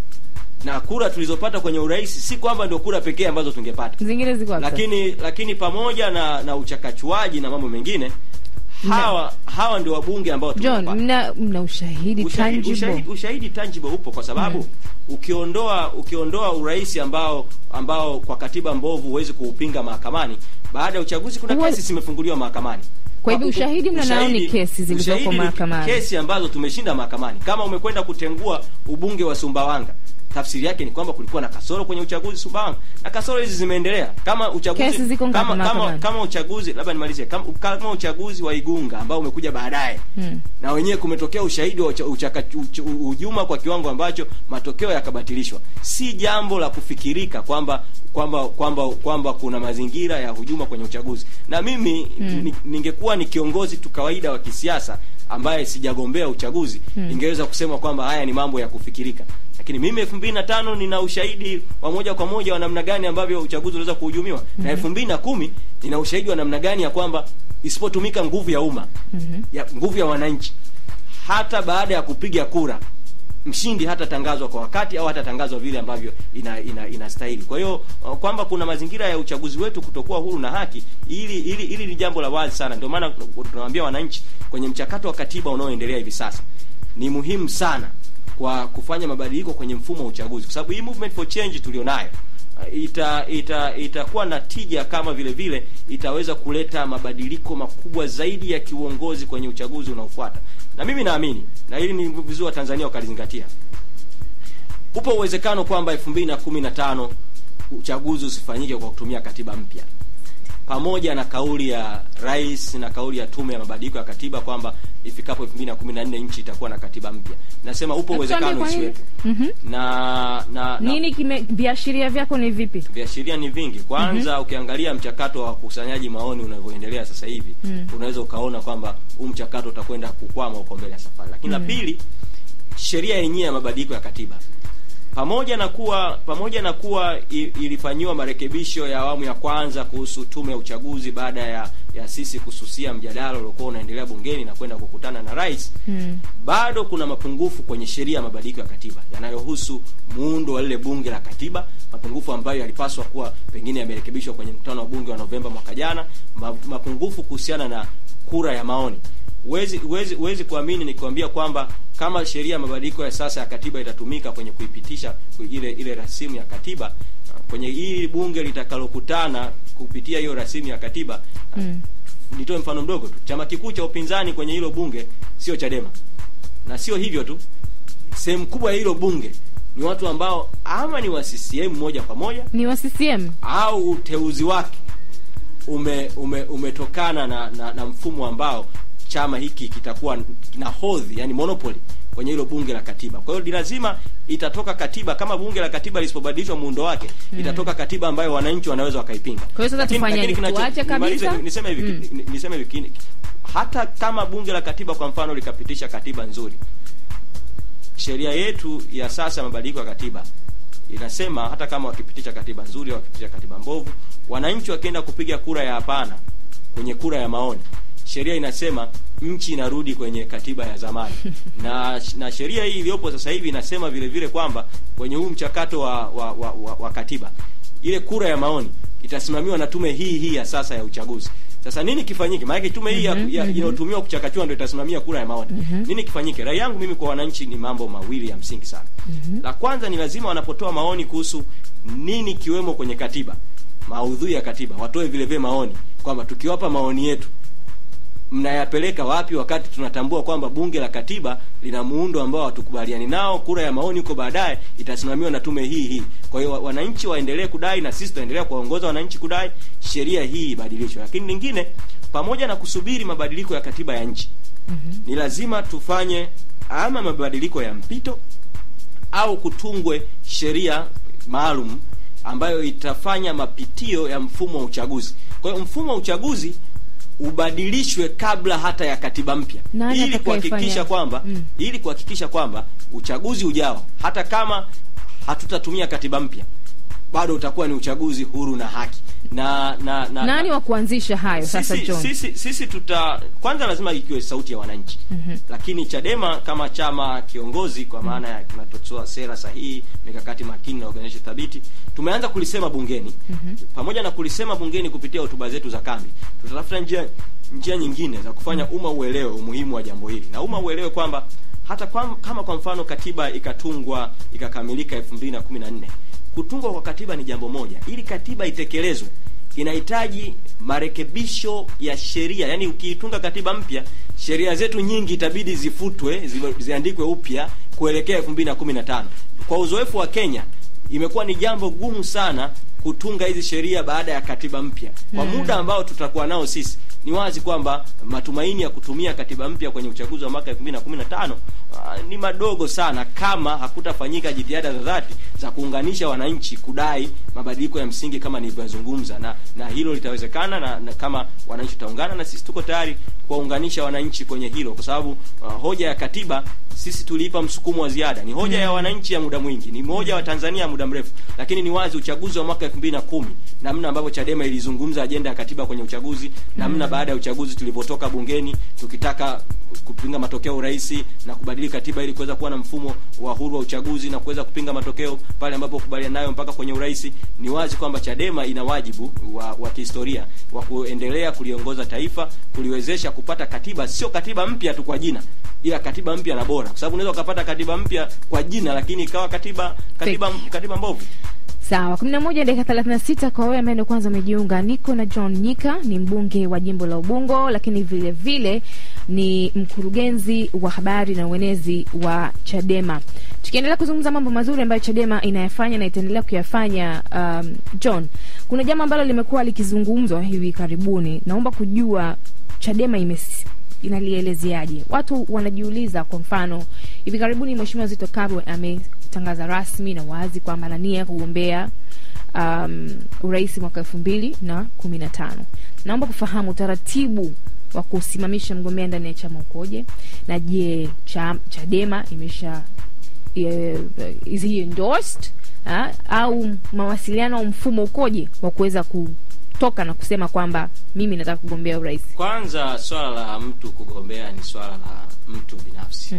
Na kura tulizopata kwenye urais si kwamba ndio kura pekee ambazo tungepata. Zingine ziko hapo. Lakini pamoja na uchakachuaji na mambo mengine, hawa ndio wabunge ambao tumepata. John, mna ushahidi tangible. Ushahidi tangible upo, kwa sababu ukiondoa urais ambao kwa katiba mbovu huwezi kuupinga mahakamani, baada ya uchaguzi kuna kesi zimefunguliwa mahakamani. Kwa hivyo ushahidi mnanao ni kesi zilizoko mahakamani. Kesi ambazo tumeshinda mahakamani. Kama umekwenda kutengua ubunge wa Sumbawanga, tafsiri yake ni kwamba kulikuwa na kasoro kwenye uchaguzi Sumbawanga, na kasoro hizi zimeendelea. Kama uchaguzi kama uchaguzi, labda nimalizie, kama uchaguzi wa Igunga ambao umekuja baadaye, na wenyewe kumetokea ushahidi wa hujuma kwa kiwango ambacho matokeo yakabatilishwa. Si jambo la kufikirika kwamba kuna mazingira ya hujuma kwenye uchaguzi. Na mimi ningekuwa ni kiongozi tu kawaida wa kisiasa ambaye sijagombea uchaguzi, ningeweza kusema kwamba haya ni mambo ya kufikirika. Lakini mimi 2005 nina ushahidi wa moja kwa moja wa namna gani ambavyo uchaguzi unaweza kuhujumiwa. Na 2010 nina ushahidi wa namna gani ya kwamba isipotumika nguvu ya umma, ya nguvu ya wananchi, hata baada ya kupiga kura, mshindi hata tangazwa kwa wakati au hata tangazwa vile ambavyo inastahili. Kwa hiyo kwamba kuna mazingira ya uchaguzi wetu kutokuwa huru na haki, ili ni jambo la wazi sana. Ndio maana tunawaambia wananchi kwenye mchakato wa katiba unaoendelea hivi sasa, ni muhimu sana kwa kufanya mabadiliko kwenye mfumo wa uchaguzi, kwa sababu hii Movement for Change tulionayo itakuwa na tija, kama vile vile itaweza kuleta mabadiliko makubwa zaidi ya kiuongozi kwenye uchaguzi unaofuata. Na mimi naamini, na hili ni vizuri wa Tanzania wakalizingatia, upo uwezekano kwamba 2015 uchaguzi usifanyike kwa kutumia katiba mpya, pamoja na kauli ya rais na kauli ya tume ya mabadiliko ya katiba kwamba ifikapo 2014 nchi itakuwa na katiba mpya. Nasema upo uwezekano usiwepo. Na nini viashiria vyako ni vipi? Viashiria ni vingi. Kwanza ukiangalia mchakato wa kukusanyaji maoni unavyoendelea sasa hivi, unaweza ukaona kwamba huu mchakato utakwenda kukwama huko mbele ya safari. Lakini la pili, sheria yenyewe ya mabadiliko ya katiba, pamoja na kuwa ilifanywa marekebisho ya awamu ya kwanza kuhusu tume ya uchaguzi baada ya sisi kususia mjadala uliokuwa unaendelea bungeni na kwenda kukutana na rais, bado kuna mapungufu kwenye sheria ya mabadiliko ya katiba yanayohusu muundo wa lile bunge la katiba, mapungufu ambayo yalipaswa kuwa pengine yamerekebishwa kwenye mkutano wa bunge wa Novemba mwaka jana, mapungufu kuhusiana na kura ya maoni. Uwezi kuamini nikikwambia kwamba kama sheria ya mabadiliko ya sasa ya katiba itatumika kwenye kuipitisha ile rasimu ya katiba kwenye hili bunge litakalokutana kupitia hiyo rasimu ya katiba, nitoe mfano mdogo tu. Chama kikuu cha upinzani kwenye hilo bunge sio Chadema. Na sio hivyo tu, sehemu kubwa ya hilo bunge ni watu ambao ama ni wa CCM moja kwa moja, ni wa CCM, au uteuzi wake umetokana na mfumo ambao chama hiki kitakuwa na hodhi, yani monopoly kwenye hilo bunge la katiba. Kwa hiyo lazima itatoka katiba, kama bunge la katiba lisipobadilishwa muundo wake, itatoka katiba ambayo wananchi wanaweza wakaipinga. Kwa hiyo sasa tufanyaje? Tuache kabisa? Niseme hivi, hata kama bunge la katiba kwa mfano likapitisha katiba nzuri, sheria yetu ya sasa mabadiliko ya katiba inasema hata kama wakipitisha katiba nzuri au wakipitisha katiba mbovu, wananchi wakienda kupiga kura ya hapana kwenye kura ya maoni, sheria inasema nchi inarudi kwenye katiba ya zamani. na sheria hii iliyopo sasa hivi inasema vile vile kwamba kwenye huu mchakato wa katiba, ile kura ya maoni itasimamiwa na tume hii ya sasa ya uchaguzi. Sasa nini kifanyike? Maana tume hii inayotumiwa kuchakachua ndio itasimamia kura ya maoni. Nini kifanyike? Rai yangu mimi kwa wananchi ni mambo mawili ya msingi sana. La kwanza ni lazima wanapotoa maoni kuhusu nini kiwemo kwenye katiba, maudhui ya katiba, watoe vile vile maoni kwamba tukiwapa maoni yetu mnayapeleka wapi, wakati tunatambua kwamba bunge la katiba lina muundo ambao hatukubaliani nao. Kura ya maoni huko baadaye itasimamiwa na tume hii. Kwa hiyo wananchi waendelee kudai na sisi tuendelea kuwaongoza wananchi kudai sheria hii ibadilishwe. Lakini lingine, pamoja na kusubiri mabadiliko ya katiba ya nchi, ni lazima tufanye ama mabadiliko ya mpito au kutungwe sheria maalum ambayo itafanya mapitio ya mfumo wa uchaguzi. Kwa hiyo mfumo wa uchaguzi ubadilishwe kabla hata ya katiba mpya, ili kuhakikisha kwamba uchaguzi ujao, hata kama hatutatumia katiba mpya, bado utakuwa ni uchaguzi huru na haki. Nani wa kuanzisha hayo sasa John? Sisi kwanza lazima ikiwe sauti ya wananchi. Lakini Chadema kama chama kiongozi, kwa maana ya tunatoa sera sahihi, mikakati makini na organization thabiti, tumeanza kulisema bungeni. Pamoja na kulisema bungeni kupitia hotuba zetu za kambi, tutatafuta njia nyingine za kufanya umma uelewe umuhimu wa jambo hili, na umma uelewe kwamba hata kama kwa mfano katiba ikatungwa ikakamilika 2014, kutungwa kwa katiba ni jambo moja. Ili katiba itekelezwe inahitaji marekebisho ya sheria. Yaani ukiitunga katiba mpya, sheria zetu nyingi itabidi zifutwe, ziandikwe upya kuelekea 2015. Kwa uzoefu wa Kenya, imekuwa ni jambo gumu sana kutunga hizi sheria baada ya katiba mpya. Kwa muda ambao tutakuwa nao sisi, ni wazi kwamba matumaini ya kutumia katiba mpya kwenye uchaguzi wa mwaka 2015 ni madogo sana, kama hakutafanyika jitihada za dhati za kuunganisha wananchi kudai mabadiliko ya msingi kama nilivyozungumza. Na hilo litawezekana na kama wananchi taungana, na sisi tuko tayari kuwaunganisha wananchi kwenye hilo, kwa sababu hoja ya katiba sisi tuliipa msukumo wa ziada. Ni hoja ya wananchi ya muda mwingi, ni moja wa Tanzania ya muda mrefu. Lakini ni wazi uchaguzi wa mwaka 2010, namna ambavyo Chadema ilizungumza ajenda ya katiba kwenye uchaguzi, namna baada ya uchaguzi tulipotoka bungeni tukitaka kupinga matokeo urais na kubadili katiba ili kuweza kuwa na mfumo wa huru wa uchaguzi na kuweza kupinga matokeo pale ambapo kubaliana nayo mpaka kwenye urais, ni wazi kwamba Chadema ina wajibu wa kihistoria wa kuendelea kuliongoza taifa, kuliwezesha kupata katiba, sio katiba mpya tu kwa jina, ila katiba mpya na bora, kwa sababu unaweza ukapata katiba mpya kwa jina lakini ikawa katiba mbovu. Sawa, 11:36 kwa wewe ambaye ndo kwanza umejiunga. Niko na John Nyika, ni mbunge wa jimbo la Ubungo, lakini vile vile ni mkurugenzi wa habari na uenezi wa Chadema. Tukiendelea kuzungumza mambo mazuri ambayo Chadema inayafanya na itaendelea kuyafanya, John, kuna jambo ambalo limekuwa likizungumzwa hivi karibuni. Naomba kujua Chadema inalielezeaje? Watu wanajiuliza, kwa mfano, hivi karibuni Mheshimiwa Zitto Kabwe ametangaza rasmi na wazi kwamba anania kugombea urais mwaka 2015. Naomba kufahamu taratibu wa kusimamisha mgombea ndani ya chama ukoje, na je, Chadema imesha is he endorsed au mawasiliano au mfumo ukoje wa kuweza kutoka na kusema kwamba mimi nataka kugombea urais? Kwanza, swala la mtu kugombea ni swala la mtu binafsi.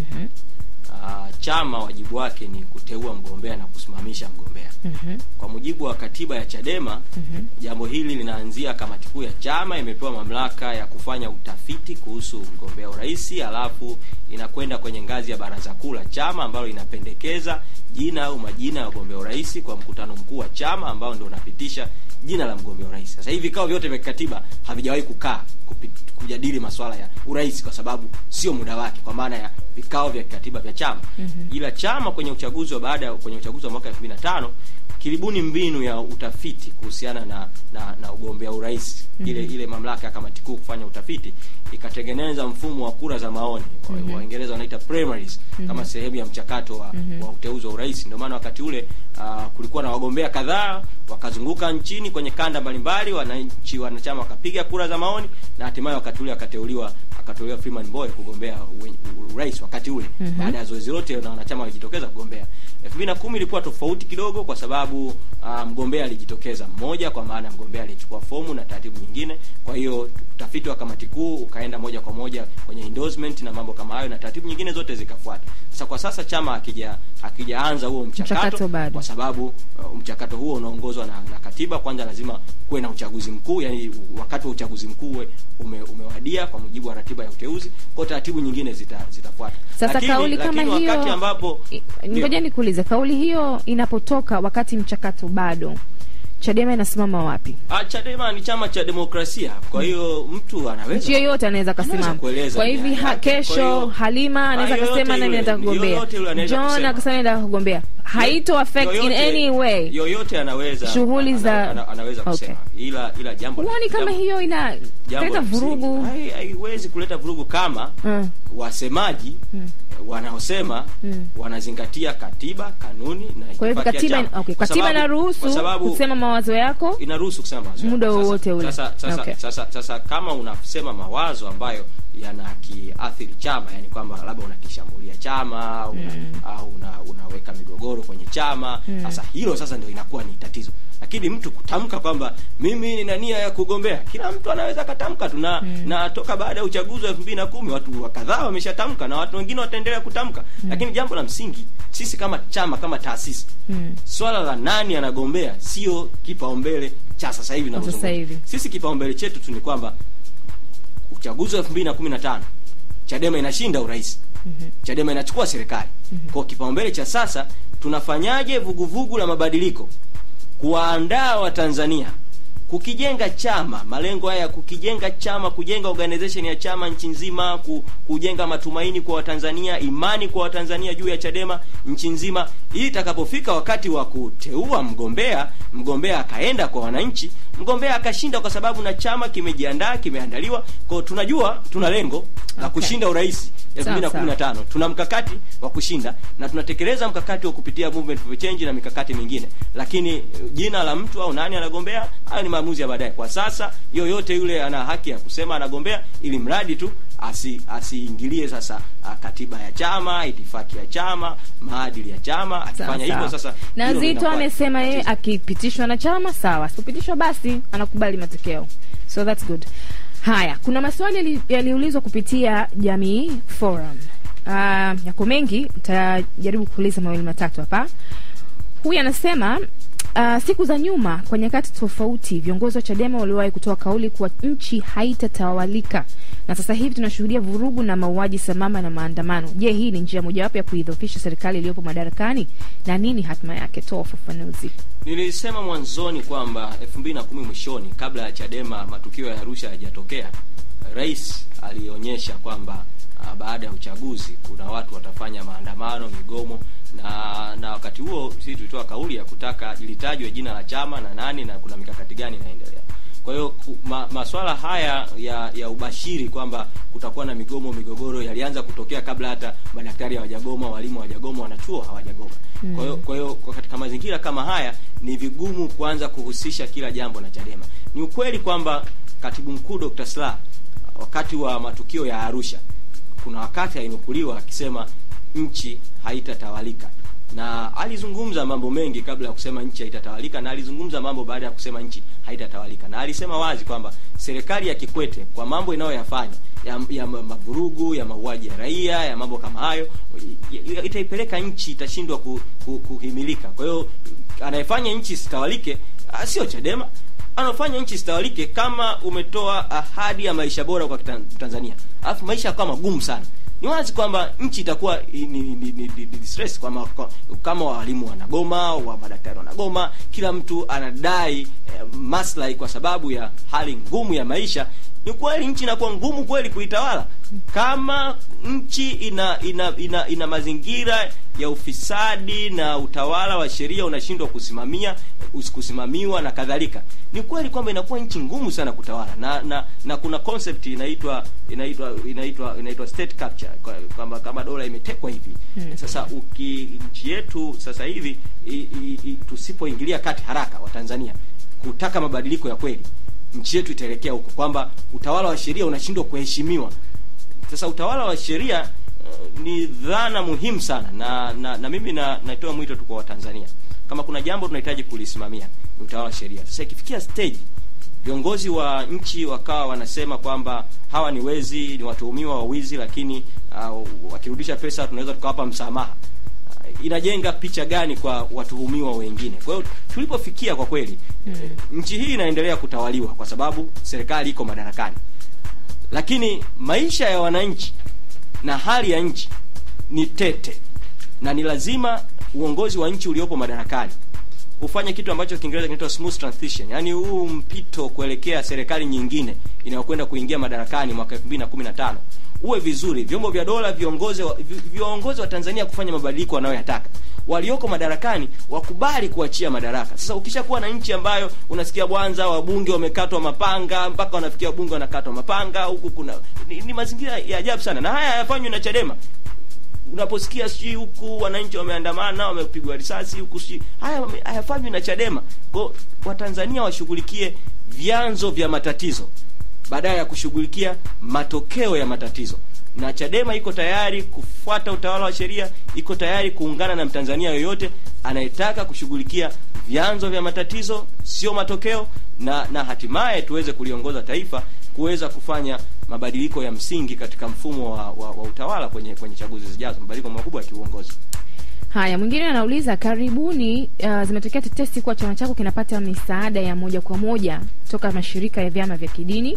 Chama wajibu wake ni kuteua mgombea na kusimamisha mgombea. Kwa mujibu wa katiba ya Chadema, jambo hili linaanzia kamati kuu ya chama, imepewa mamlaka ya kufanya utafiti kuhusu mgombea urais, alafu inakwenda kwenye ngazi ya baraza kuu la chama ambalo inapendekeza jina au majina ya wagombea urais kwa mkutano mkuu wa chama ambao ndio unapitisha jina la mgombea urais. Sasa hivi vikao vyote vya katiba havijawahi kukaa kujadili masuala ya urais kwa sababu sio muda wake, kwa maana ya vikao vya katiba vya chama. Ila chama kwenye uchaguzi wa mwaka 2005 kilibuni mbinu ya utafiti kuhusiana na ugombea urais. Ile mamlaka ya kamati kuu kufanya utafiti ikatengeneza mfumo wa kura za maoni, Waingereza wanaita primaries, kama sehemu ya mchakato wa uteuzi wa urais. Ndio maana wakati ule kulikuwa na wagombea kadhaa wakazunguka nchini kwenye kanda mbalimbali, wananchi wanachama wakapiga kura za maoni, na hatimaye wakati ule akateuliwa Freeman Mbowe kugombea urais wakati ule. Baada ya zoezi lote na wanachama walijitokeza kugombea. 2010 ilikuwa tofauti kidogo kwa sababu mgombea alijitokeza mmoja, kwa maana mgombea alichukua fomu na taratibu nyingine. Kwa hiyo utafiti wa kamati kuu ukaenda moja kwa moja kwenye endorsement na mambo kama hayo, na taratibu nyingine zote zikafuata. Sasa kwa sasa chama hakijaanza huo mchakato kwa sababu mchakato huo unaongozwa na katiba. Kwanza lazima kuwe na uchaguzi mkuu, yani wakati wa uchaguzi mkuu umewadia kwa mujibu wa ratiba ya uteuzi, kwa taratibu nyingine zitafuata. Sasa kauli kama hiyo, wakati ambapo ngoja nikuulize, kauli hiyo inapotoka wakati mchakato bado, Chadema inasimama wapi? Chadema ni chama cha demokrasia. Kwa hiyo mtu anaweza, mtu yeyote anaweza kusimama. Kwa hivi kesho Halima anaweza kusema nani nataka kugombea, John akasema nataka kugombea. Haito affect in any way. Yoyote anaweza, shughuli za anaweza kusema. Ila jambo huoni kama hiyo inaleta vurugu? Haiwezi kuleta vurugu kama wasemaji wanaosema wanazingatia katiba, kanuni na kwa hivyo katiba inaruhusu kusema mawazo yako, inaruhusu kusema mawazo muda wowote ule. Sasa kama unasema mawazo ambayo yanakiathiri chama, yani kwamba labda unakishambulia chama au unaweka migogoro kwenye chama, sasa hilo sasa ndio inakuwa ni tatizo. Lakini mtu kutamka kwamba mimi nina nia ya kugombea, kila mtu anaweza katamka tu, na toka baada ya uchaguzi wa 2010 watu kadhaa wameshatamka na watu wengine wataendelea kutamka. Lakini jambo la msingi, sisi kama chama, kama taasisi, swala la nani anagombea sio kipaumbele cha sasa hivi na sisi kipaumbele chetu tu ni kwamba uchaguzi wa 2015 Chadema inashinda urais. Chadema inachukua serikali. Kwa kipaumbele cha sasa tunafanyaje vuguvugu la mabadiliko, kuandaa Watanzania kukijenga chama, malengo haya kukijenga chama, kujenga organization ya chama nchi nzima, kujenga matumaini kwa Watanzania, imani kwa Watanzania juu ya Chadema nchi nzima, ili itakapofika wakati wa kuteua mgombea akaenda kwa wananchi, mgombea akashinda kwa sababu na chama kimejiandaa, kimeandaliwa. Kwa tunajua tuna lengo la kushinda urais 2015. Tuna mkakati wa kushinda na tunatekeleza mkakati wa kupitia movement for change na mikakati mingine. Lakini jina la mtu au nani anagombea, hayo ni maamuzi ya baadaye. Kwa sasa yoyote yule ana haki ya kusema anagombea, ili mradi tu asiingilie sasa katiba ya chama, itifaki ya chama, maadili ya chama. Akifanya hivyo sasa, na Zitto amesema yeye akipitishwa na chama sawa, asipitishwa basi anakubali matokeo. So that's good. Haya, kuna maswali yaliulizwa kupitia Jamii Forum. Yako mengi, nitajaribu kuuliza mawili matatu hapa. Huyu anasema Siku za nyuma kwa nyakati tofauti viongozi wa Chadema waliwahi kutoa kauli kuwa nchi haitatawalika, na sasa hivi tunashuhudia vurugu na mauaji samama na maandamano. Je, hii ni njia mojawapo ya kuidhoofisha serikali iliyopo madarakani, na nini hatima yake? Toa ufafanuzi. Nilisema mwanzoni kwamba 2010 mwishoni, kabla ya Chadema matukio ya Arusha hayajatokea, rais alionyesha kwamba baada ya uchaguzi kuna watu watafanya maandamano, migomo, na wakati huo sisi tulitoa kauli ya kutaka ilitajwe jina la chama na nani na kuna mikakati gani inaendelea. Kwa hiyo masuala haya ya ubashiri kwamba kutakuwa na migomo, migogoro yalianza kutokea kabla hata madaktari hawajagoma, walimu hawajagoma, wanachuo hawajagoma. Kwa hiyo katika mazingira kama haya ni vigumu kuanza kuhusisha kila jambo na Chadema. Ni ukweli kwamba Katibu Mkuu Dr. Slaa wakati wa matukio ya Arusha kuna wakati alinukuliwa akisema nchi haitatawalika, na alizungumza mambo mengi kabla ya kusema nchi haitatawalika, na alizungumza mambo baada ya kusema nchi haitatawalika, na alisema wazi kwamba serikali ya Kikwete kwa mambo inayoyafanya ya mavurugu, ya mauaji ya raia, ya mambo kama hayo, itaipeleka nchi, itashindwa kuhimilika. Kwa hiyo anayefanya nchi isitawalike sio Chadema. Anafanya nchi isitawalike kama umetoa ahadi ya maisha bora kwa Tanzania, alafu maisha yakawa magumu sana, ni wazi kwamba nchi itakuwa ni distress, kama walimu wanagoma, wa madaktari wanagoma, kila mtu anadai maslahi kwa sababu ya hali ngumu ya maisha. Ni kweli nchi inakuwa ngumu kweli kuitawala kama nchi ina mazingira ya ufisadi na utawala wa sheria unashindwa kusimamiwa na kadhalika. Ni kweli kwamba inakuwa nchi ngumu sana kutawala, na kuna concept inaitwa state capture, kwamba kama dola imetekwa hivi. Sasa nchi yetu sasa hivi tusipoingilia kati haraka wa Tanzania kutaka mabadiliko ya kweli, nchi yetu itaelekea huko kwamba utawala wa sheria unashindwa kuheshimiwa. Sasa utawala wa sheria ni dhana muhimu sana, na mimi natoa mwito tu kwa Watanzania, kama kuna jambo tunahitaji kulisimamia ni utawala wa sheria. Sasa ikifikia stage viongozi wa nchi wakawa wanasema kwamba hawa ni wezi, ni watuhumiwa wa wizi, lakini wakirudisha pesa tunaweza tukawapa msamaha, inajenga picha gani kwa watuhumiwa wengine? Kwa hiyo tulipofikia kwa kweli nchi hii inaendelea kutawaliwa kwa sababu serikali iko madarakani, lakini maisha ya wananchi na hali ya nchi ni tete, na ni lazima uongozi wa nchi uliopo madarakani ufanye kitu ambacho Kiingereza kinaitwa smooth transition, yani huu mpito kuelekea serikali nyingine inayokwenda kuingia madarakani mwaka 2015 uwe vizuri. Vyombo vya dola viongozi wa Tanzania kufanya mabadiliko wanayoyataka, walioko madarakani wakubali kuachia madaraka. Sasa ukishakuwa na nchi ambayo unasikia Bwanza wabunge wamekatwa mapanga, mpaka wanafikia wabunge wanakatwa mapanga, huku kuna ni mazingira ya ajabu sana, na haya hayafanywi na Chadema. Unaposikia si huku wananchi wameandamana, wamepigwa risasi huku, si haya hayafanywi na Chadema. Kwa Watanzania washughulikie vyanzo vya matatizo badala ya kushughulikia matokeo ya matatizo, na Chadema iko tayari kufuata utawala wa sheria, iko tayari kuungana na Mtanzania yoyote anayetaka kushughulikia vyanzo vya matatizo, sio matokeo, na hatimaye tuweze kuliongoza taifa kuweza kufanya mabadiliko ya msingi katika mfumo wa utawala kwenye chaguzi zijazo, mabadiliko makubwa ya kiuongozi. Haya, mwingine anauliza, karibuni zimetokea tetesi kwa chama chako kinapata misaada ya moja kwa moja toka mashirika ya vyama vya kidini.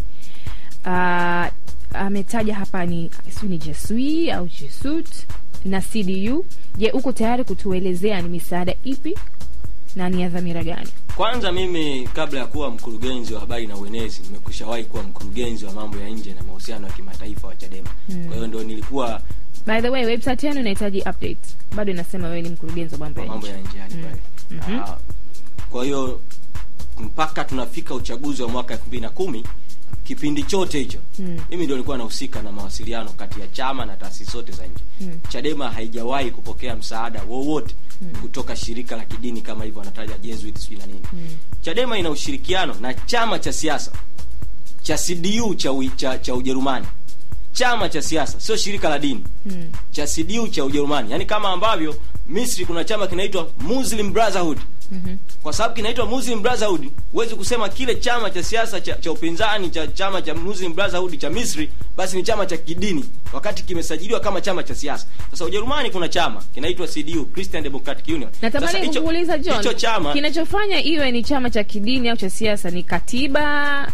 Ametaja hapa ni Jesui au Jesut na CDU. Je, uko tayari kutuelezea ni misaada ipi na ni ya dhamira gani? Kwanza mimi kabla ya kuwa mkurugenzi wa habari na uenezi nimekushawahi kuwa mkurugenzi wa mambo ya nje na mahusiano ya kimataifa wa Chadema. Kwa hiyo ndio nilikuwa, by the way, website yenu inahitaji update. Bado inasema wewe ni mkurugenzi wa mambo ya nje hadi pale. Kwa hiyo mpaka tunafika uchaguzi wa mwaka 2010, kipindi chote hicho mimi ndio nilikuwa nahusika na mawasiliano kati ya chama na taasisi zote za nje. Chadema haijawahi kupokea msaada wowote kutoka shirika la kidini kama hivyo wanataja Jesuits na nini. Chadema ina ushirikiano na chama cha siasa cha CDU cha Ujerumani. Chama cha siasa, sio shirika la dini. Cha CDU cha Ujerumani. Yaani kama ambavyo Misri kuna chama kinaitwa Muslim Brotherhood. Kwa sababu kinaitwa Muslim Brotherhood, huwezi kusema kile chama cha siasa cha upinzani cha chama cha Muslim Brotherhood cha Misri basi ni chama cha kidini wakati kimesajiliwa kama chama cha siasa. Sasa Ujerumani kuna chama kinaitwa CDU, Christian Democratic Union. Natamani kukuuliza John, hicho chama kinachofanya iwe ni chama cha kidini au cha siasa ni katiba,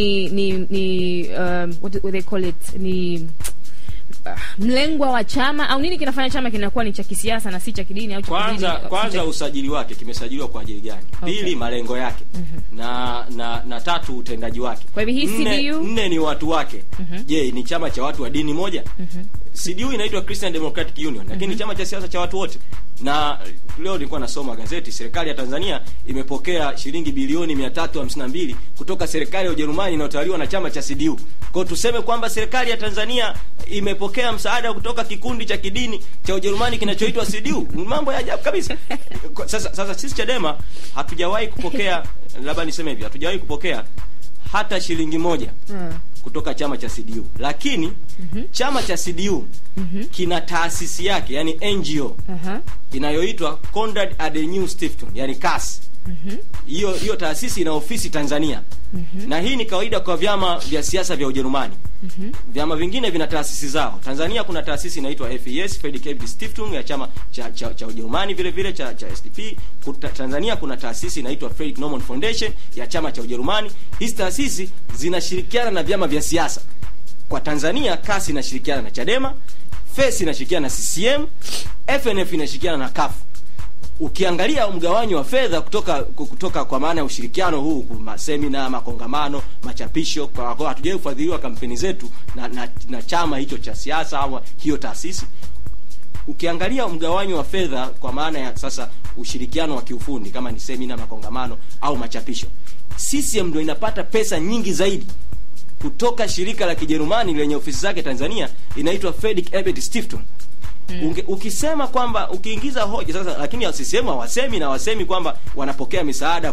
ni what they call it, ni mlengwa wa chama au nini kinafanya chama kinakuwa ni cha kisiasa na si cha kidini au cha kidini? Kwanza usajili wake, kimesajiliwa kwa ajili gani? Pili, malengo yake. Na tatu, utendaji wake. Kwa hivyo hii CDU, nne ni watu wake. Je, ni chama cha watu wa dini moja? CDU inaitwa Christian Democratic Union, lakini chama cha siasa cha watu wote. Na leo nilikuwa nasoma gazeti, serikali ya Tanzania imepokea shilingi bilioni 352 kutoka serikali ya Ujerumani inayotawaliwa na chama cha CDU. Kwa tuseme kwamba serikali ya Tanzania imepokea msaada kutoka kikundi cha kidini cha Ujerumani kinachoitwa CDU. Mambo ya ajabu kabisa. Sasa sisi Chadema hatujawahi kupokea, labda niseme hivi, hatujawahi kupokea hata shilingi moja kutoka chama cha CDU. Lakini chama cha CDU kina taasisi yake, yani NGO inayoitwa Konrad Adenauer Stiftung, yani CAS. Hiyo taasisi ina ofisi Tanzania. Na hii ni kawaida kwa vyama vya siasa vya Ujerumani. Vyama vingine vina taasisi zao. Tanzania kuna taasisi inaitwa FES, Friedrich Stiftung, ya chama cha Ujerumani vile vile cha SDP. Tanzania kuna taasisi inaitwa Friedrich Naumann Foundation ya chama cha Ujerumani. Hizi taasisi zinashirikiana na vyama vya siasa. Kwa Tanzania CAS inashirikiana na Chadema, FES inashirikiana na CCM, FNF inashirikiana na CUF. Ukiangalia mgawanyo wa fedha kutoka kwa maana ya ushirikiano huu, semina, makongamano, machapisho, kwa hatujawahi kufadhiliwa kampeni zetu na chama hicho cha siasa au hiyo taasisi. Ukiangalia mgawanyo wa fedha kwa maana ya sasa ushirikiano wa kiufundi kama ni semina, makongamano au machapisho, CCM ndio inapata pesa nyingi zaidi kutoka shirika la Kijerumani lenye ofisi zake Tanzania inaitwa Friedrich Ebert Stiftung. Ukisema kwamba ukiingiza hoja sasa, lakini CCM hawasemi kwamba wanapokea misaada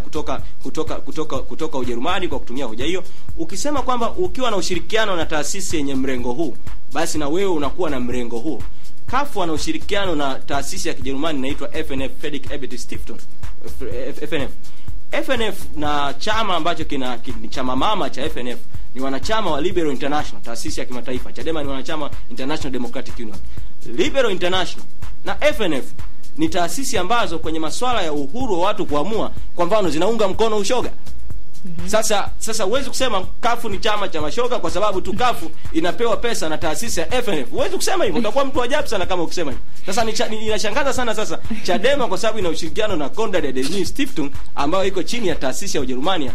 kutoka Ujerumani kwa kutumia hoja hiyo. Ukisema kwamba ukiwa na ushirikiano na taasisi yenye mrengo huu, basi na wewe unakuwa na mrengo huo. CUF wana ushirikiano na taasisi ya Kijerumani inaitwa FNF, Friedrich Ebert Stiftung, FNF na chama ambacho ni chama mama cha FNF ni wanachama wa Liberal International, taasisi ya kimataifa. Chadema ni wanachama International Democratic Union. Liberal International na FNF ni taasisi ambazo kwenye masuala ya uhuru wa watu kuamua, kwa mfano, zinaunga mkono ushoga. Sasa huwezi kusema CUF ni chama cha mashoga kwa sababu tu CUF inapewa pesa na taasisi ya FNF. Huwezi kusema hivyo, utakuwa mtu ajabu sana kama ukisema hivyo. Sasa inashangaza sana sasa Chadema kwa sababu ina ushirikiano na Konrad Adenauer Stiftung ambayo iko chini ya taasisi ya Ujerumani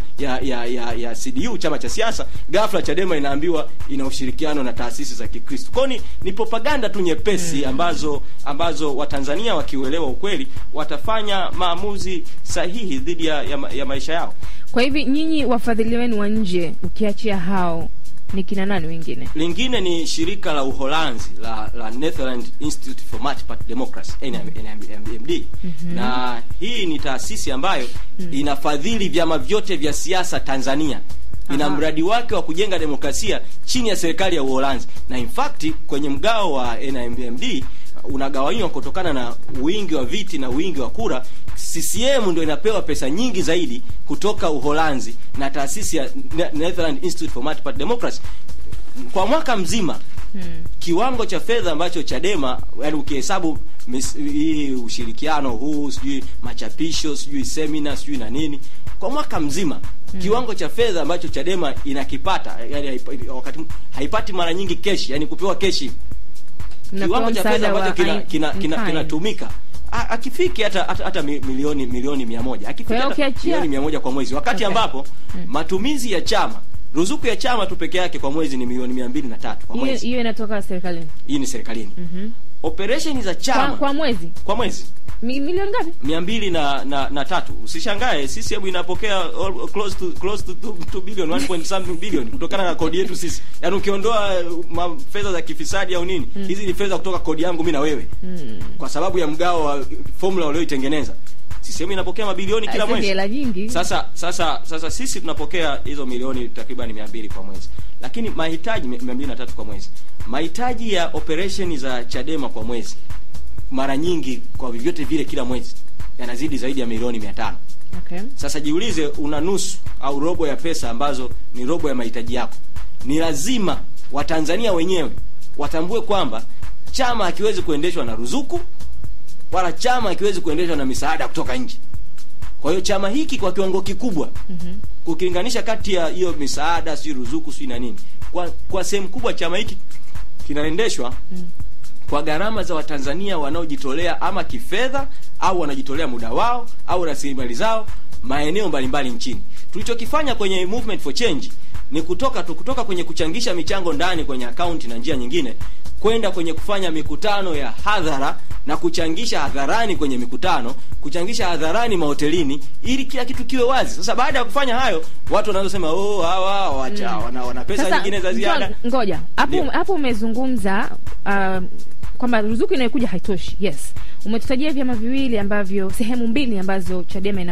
ya CDU, chama cha siasa. Ghafla Chadema inaambiwa ina ushirikiano na taasisi za Kikristo. Kwa ni propaganda tu nyepesi ambazo Watanzania wakiuelewa ukweli watafanya maamuzi sahihi dhidi ya maisha yao. Kwa hivi nyinyi wafadhili wenu wa nje ukiachia hao ni kina nani wengine? Lingine ni shirika la Uholanzi la Netherlands Institute for Multiparty Democracy, NMD. Na hii ni taasisi ambayo inafadhili vyama vyote vya siasa Tanzania. Ina mradi wake wa kujenga demokrasia chini ya serikali ya Uholanzi. Na in fact kwenye mgao wa NMD unagawanywa kutokana na wingi wa viti na wingi wa kura. CCM ndio inapewa pesa nyingi zaidi kutoka Uholanzi na taasisi ya Netherlands Institute for Multiparty Democracy. Kwa mwaka mzima kiwango cha fedha ambacho Chadema, yaani ukihesabu hii ushirikiano huu, sijui machapisho, sijui seminar, sijui na nini, kwa mwaka mzima kiwango cha fedha ambacho Chadema inakipata, yani wakati haipati mara nyingi cash, yani kupewa cash, kiwango cha fedha ambacho kinatumika akifiki hata milioni 100, akifiki milioni 100 kwa mwezi, wakati ambapo matumizi ya chama, ruzuku ya chama tu peke yake kwa mwezi ni milioni 203 kwa mwezi. Hiyo inatoka serikalini. Hii ni serikalini. Operation za chama kwa mwezi milioni ngapi? 203. Usishangae CCM inapokea close to 2 billion, 1.something billion kutokana na kodi yetu sisi. Yaani ukiondoa fedha za kifisadi au nini, hizi ni fedha kutoka kodi yangu mimi na wewe. Kwa sababu ya mgao wa formula walioitengeneza. CCM inapokea mabilioni kila mwezi. Sasa sisi tunapokea hizo milioni takriban 200 kwa mwezi. Lakini mahitaji 203 kwa mwezi. Mahitaji ya operation za Chadema kwa mwezi mara nyingi kwa vyovyote vile kila mwezi yanazidi zaidi ya milioni 500. Okay. Sasa jiulize, una nusu au robo ya pesa ambazo ni robo ya mahitaji yako. Ni lazima Watanzania wenyewe watambue kwamba chama hakiwezi kuendeshwa na ruzuku, wala chama hakiwezi kuendeshwa na misaada kutoka nje. Kwa hiyo chama hiki kwa kiwango kikubwa, ukilinganisha kati ya hiyo misaada, si ruzuku, si na nini, kwa sehemu kubwa chama hiki kinaendeshwa kwa gharama za Watanzania wanaojitolea ama kifedha au wanajitolea muda wao au rasilimali zao maeneo mbalimbali nchini. Tulichokifanya kwenye Movement for Change ni kutoka kwenye kuchangisha michango ndani kwenye account na njia nyingine kwenda kwenye kufanya mikutano ya hadhara na kuchangisha hadharani kwenye mikutano, kuchangisha hadharani mahotelini, ili kila kitu kiwe wazi. Sasa baada ya kufanya hayo, watu wanaanza kusema hawa wacha wana pesa nyingine za ziada. Ngoja. Hapo umezungumza kwamba ruzuku inayokuja haitoshi. Yes. Umetutajia vyama viwili ambavyo, sehemu mbili ambazo Chadema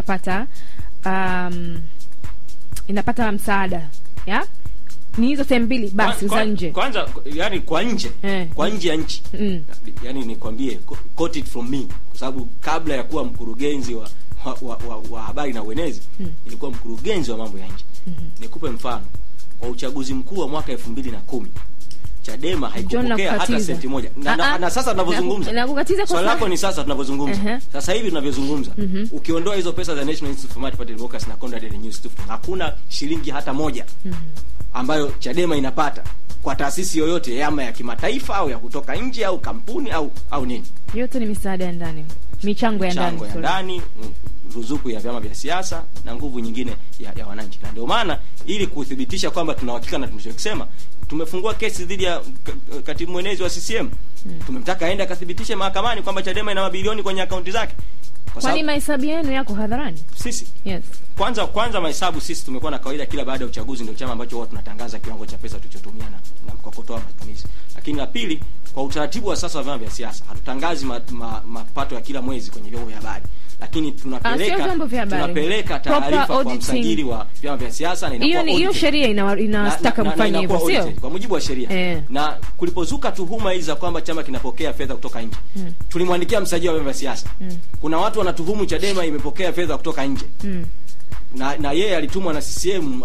inapata msaada. Ya? Ni hizo sehemu mbili basi za nje. Kwanza yani kwa nje, kwa nje ya nchi. Yani nikwambie, quote it from me, kwa sababu kabla ya kuwa mkurugenzi wa habari na uenezi, nilikuwa mkurugenzi wa mambo ya nje. Nikupe mfano. Kwa uchaguzi mkuu wa mwaka 2010, Chadema haikupokea hata senti moja. Na sasa tunavyozungumza. Nakukatiza kwa swali lako ni sasa tunavyozungumza. Sasa hivi tunavyozungumza. Ukiondoa hizo pesa za National Institute for Multiparty Democracy na Conrad Daily News, hakuna shilingi hata moja ambayo Chadema inapata kwa taasisi yoyote ama ya kimataifa au ya kutoka nje au kampuni au nini. Yote ni misaada ya ndani. Michango ya ndani, ruzuku ya vyama vya siasa na nguvu nyingine ya wananchi. Na ndio maana ili kudhibitisha kwamba tunahakika na tunachokisema, tumefungua kesi dhidi ya katibu mwenezi wa CCM. Tumemtaka aende akathibitishe mahakamani kwamba Chadema ina mabilioni kwenye akaunti zake. Kwa nini mahesabu yenu yako hadharani? Sisi. Yes. Kwanza mahesabu sisi tumekuwa na kawaida kila baada ya uchaguzi ndio chama ambacho huwa tunatangaza kiwango cha pesa tulichotumia na mkokotoa matumizi. Lakini la pili, kwa utaratibu wa sasa wa vyama vya siasa, hatutangazi mapato ya kila mwezi kwenye vyombo vya habari. Lakini tunapeleka taarifa kwa msajili wa vyama vya siasa na inakuwa hiyo sheria inastaka mfanye hivyo, sio? Kwa mujibu wa sheria. Na kulipozuka tuhuma hizi za kwamba chama kinapokea fedha kutoka nje, tulimwandikia msajili wa vyama vya siasa. Kuna watu wanatuhumu Chadema imepokea fedha kutoka nje. Na yeye alitumwa na CCM,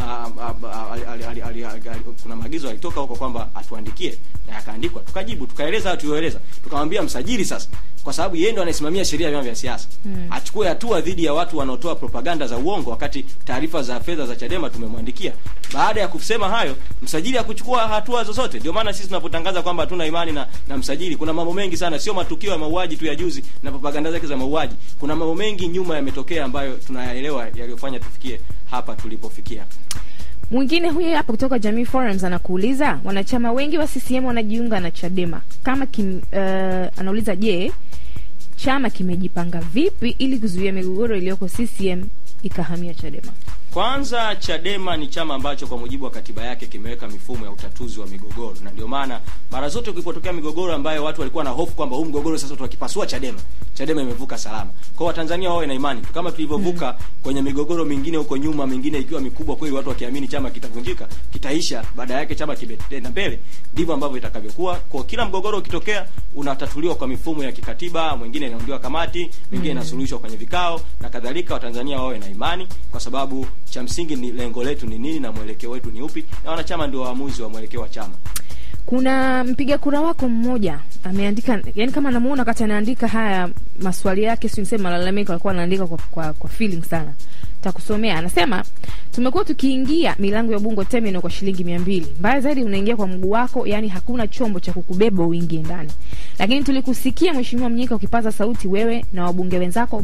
kuna maagizo alitoka huko kwamba atuandikie, na yakaandikwa, tukajibu, tukaeleza tuyoeleza, tukamwambia msajili sasa, kwa sababu yeye ndo anasimamia sheria ya vyama vya siasa, achukue hatua dhidi ya watu wanaotoa propaganda za uongo wakati taarifa za fedha za Chadema tumemwandikia. Baada ya kusema hayo, msajili hakuchukua hatua zozote. Ndio maana sisi tunapotangaza kwamba hatuna imani na msajili, kuna mambo mengi sana, sio matukio ya mauaji tu ya juzi na propaganda zake za mauaji. Kuna mambo mengi nyuma yametokea ambayo tunayaelewa yaliyofanya tufikie hapa tulipofikia. Mwingine huyu hapa kutoka Jamii Forums anakuuliza, wanachama wengi wa CCM wanajiunga na Chadema. Kama anauliza, je, chama kimejipanga vipi ili kuzuia migogoro iliyoko CCM ikahamia Chadema? Kwanza, Chadema ni chama ambacho kwa mujibu wa katiba yake kimeweka mifumo ya utatuzi wa migogoro, na ndio maana mara zote kulipotokea migogoro ambayo watu walikuwa na hofu kwamba huu mgogoro sasa tutakipasua Chadema imevuka salama. Kwa Watanzania wao na imani kama tulivyovuka kwenye migogoro mingine huko nyuma, mingine ikiwa mikubwa kweli, watu wakiamini chama kitavunjika, kitaisha, baada yake chama kibetenda mbele, ndivyo ambavyo itakavyokuwa. Kwa kila mgogoro ukitokea unatatuliwa kwa mifumo ya kikatiba, mwingine inaondoa kamati, mwingine inasuluhishwa kwenye vikao na kadhalika. Watanzania wao na imani, kwa sababu cha msingi ni lengo letu ni nini na mwelekeo wetu ni upi, na wanachama ndio waamuzi wa mwelekeo wa chama. Kuna mpiga kura wako mmoja ameandika, yani kama namuona wakati anaandika haya maswali yake, si nisema malalamiko, alikuwa anaandika kwa feeling sana. Takusomea. Anasema, tumekuwa tukiingia milango ya Ubungo terminal kwa shilingi 200. Mbaya zaidi unaingia kwa mguu wako, yani hakuna chombo cha kukubeba uingie ndani. Lakini tulikusikia Mheshimiwa Mnyika ukipaza sauti wewe na wabunge wenzako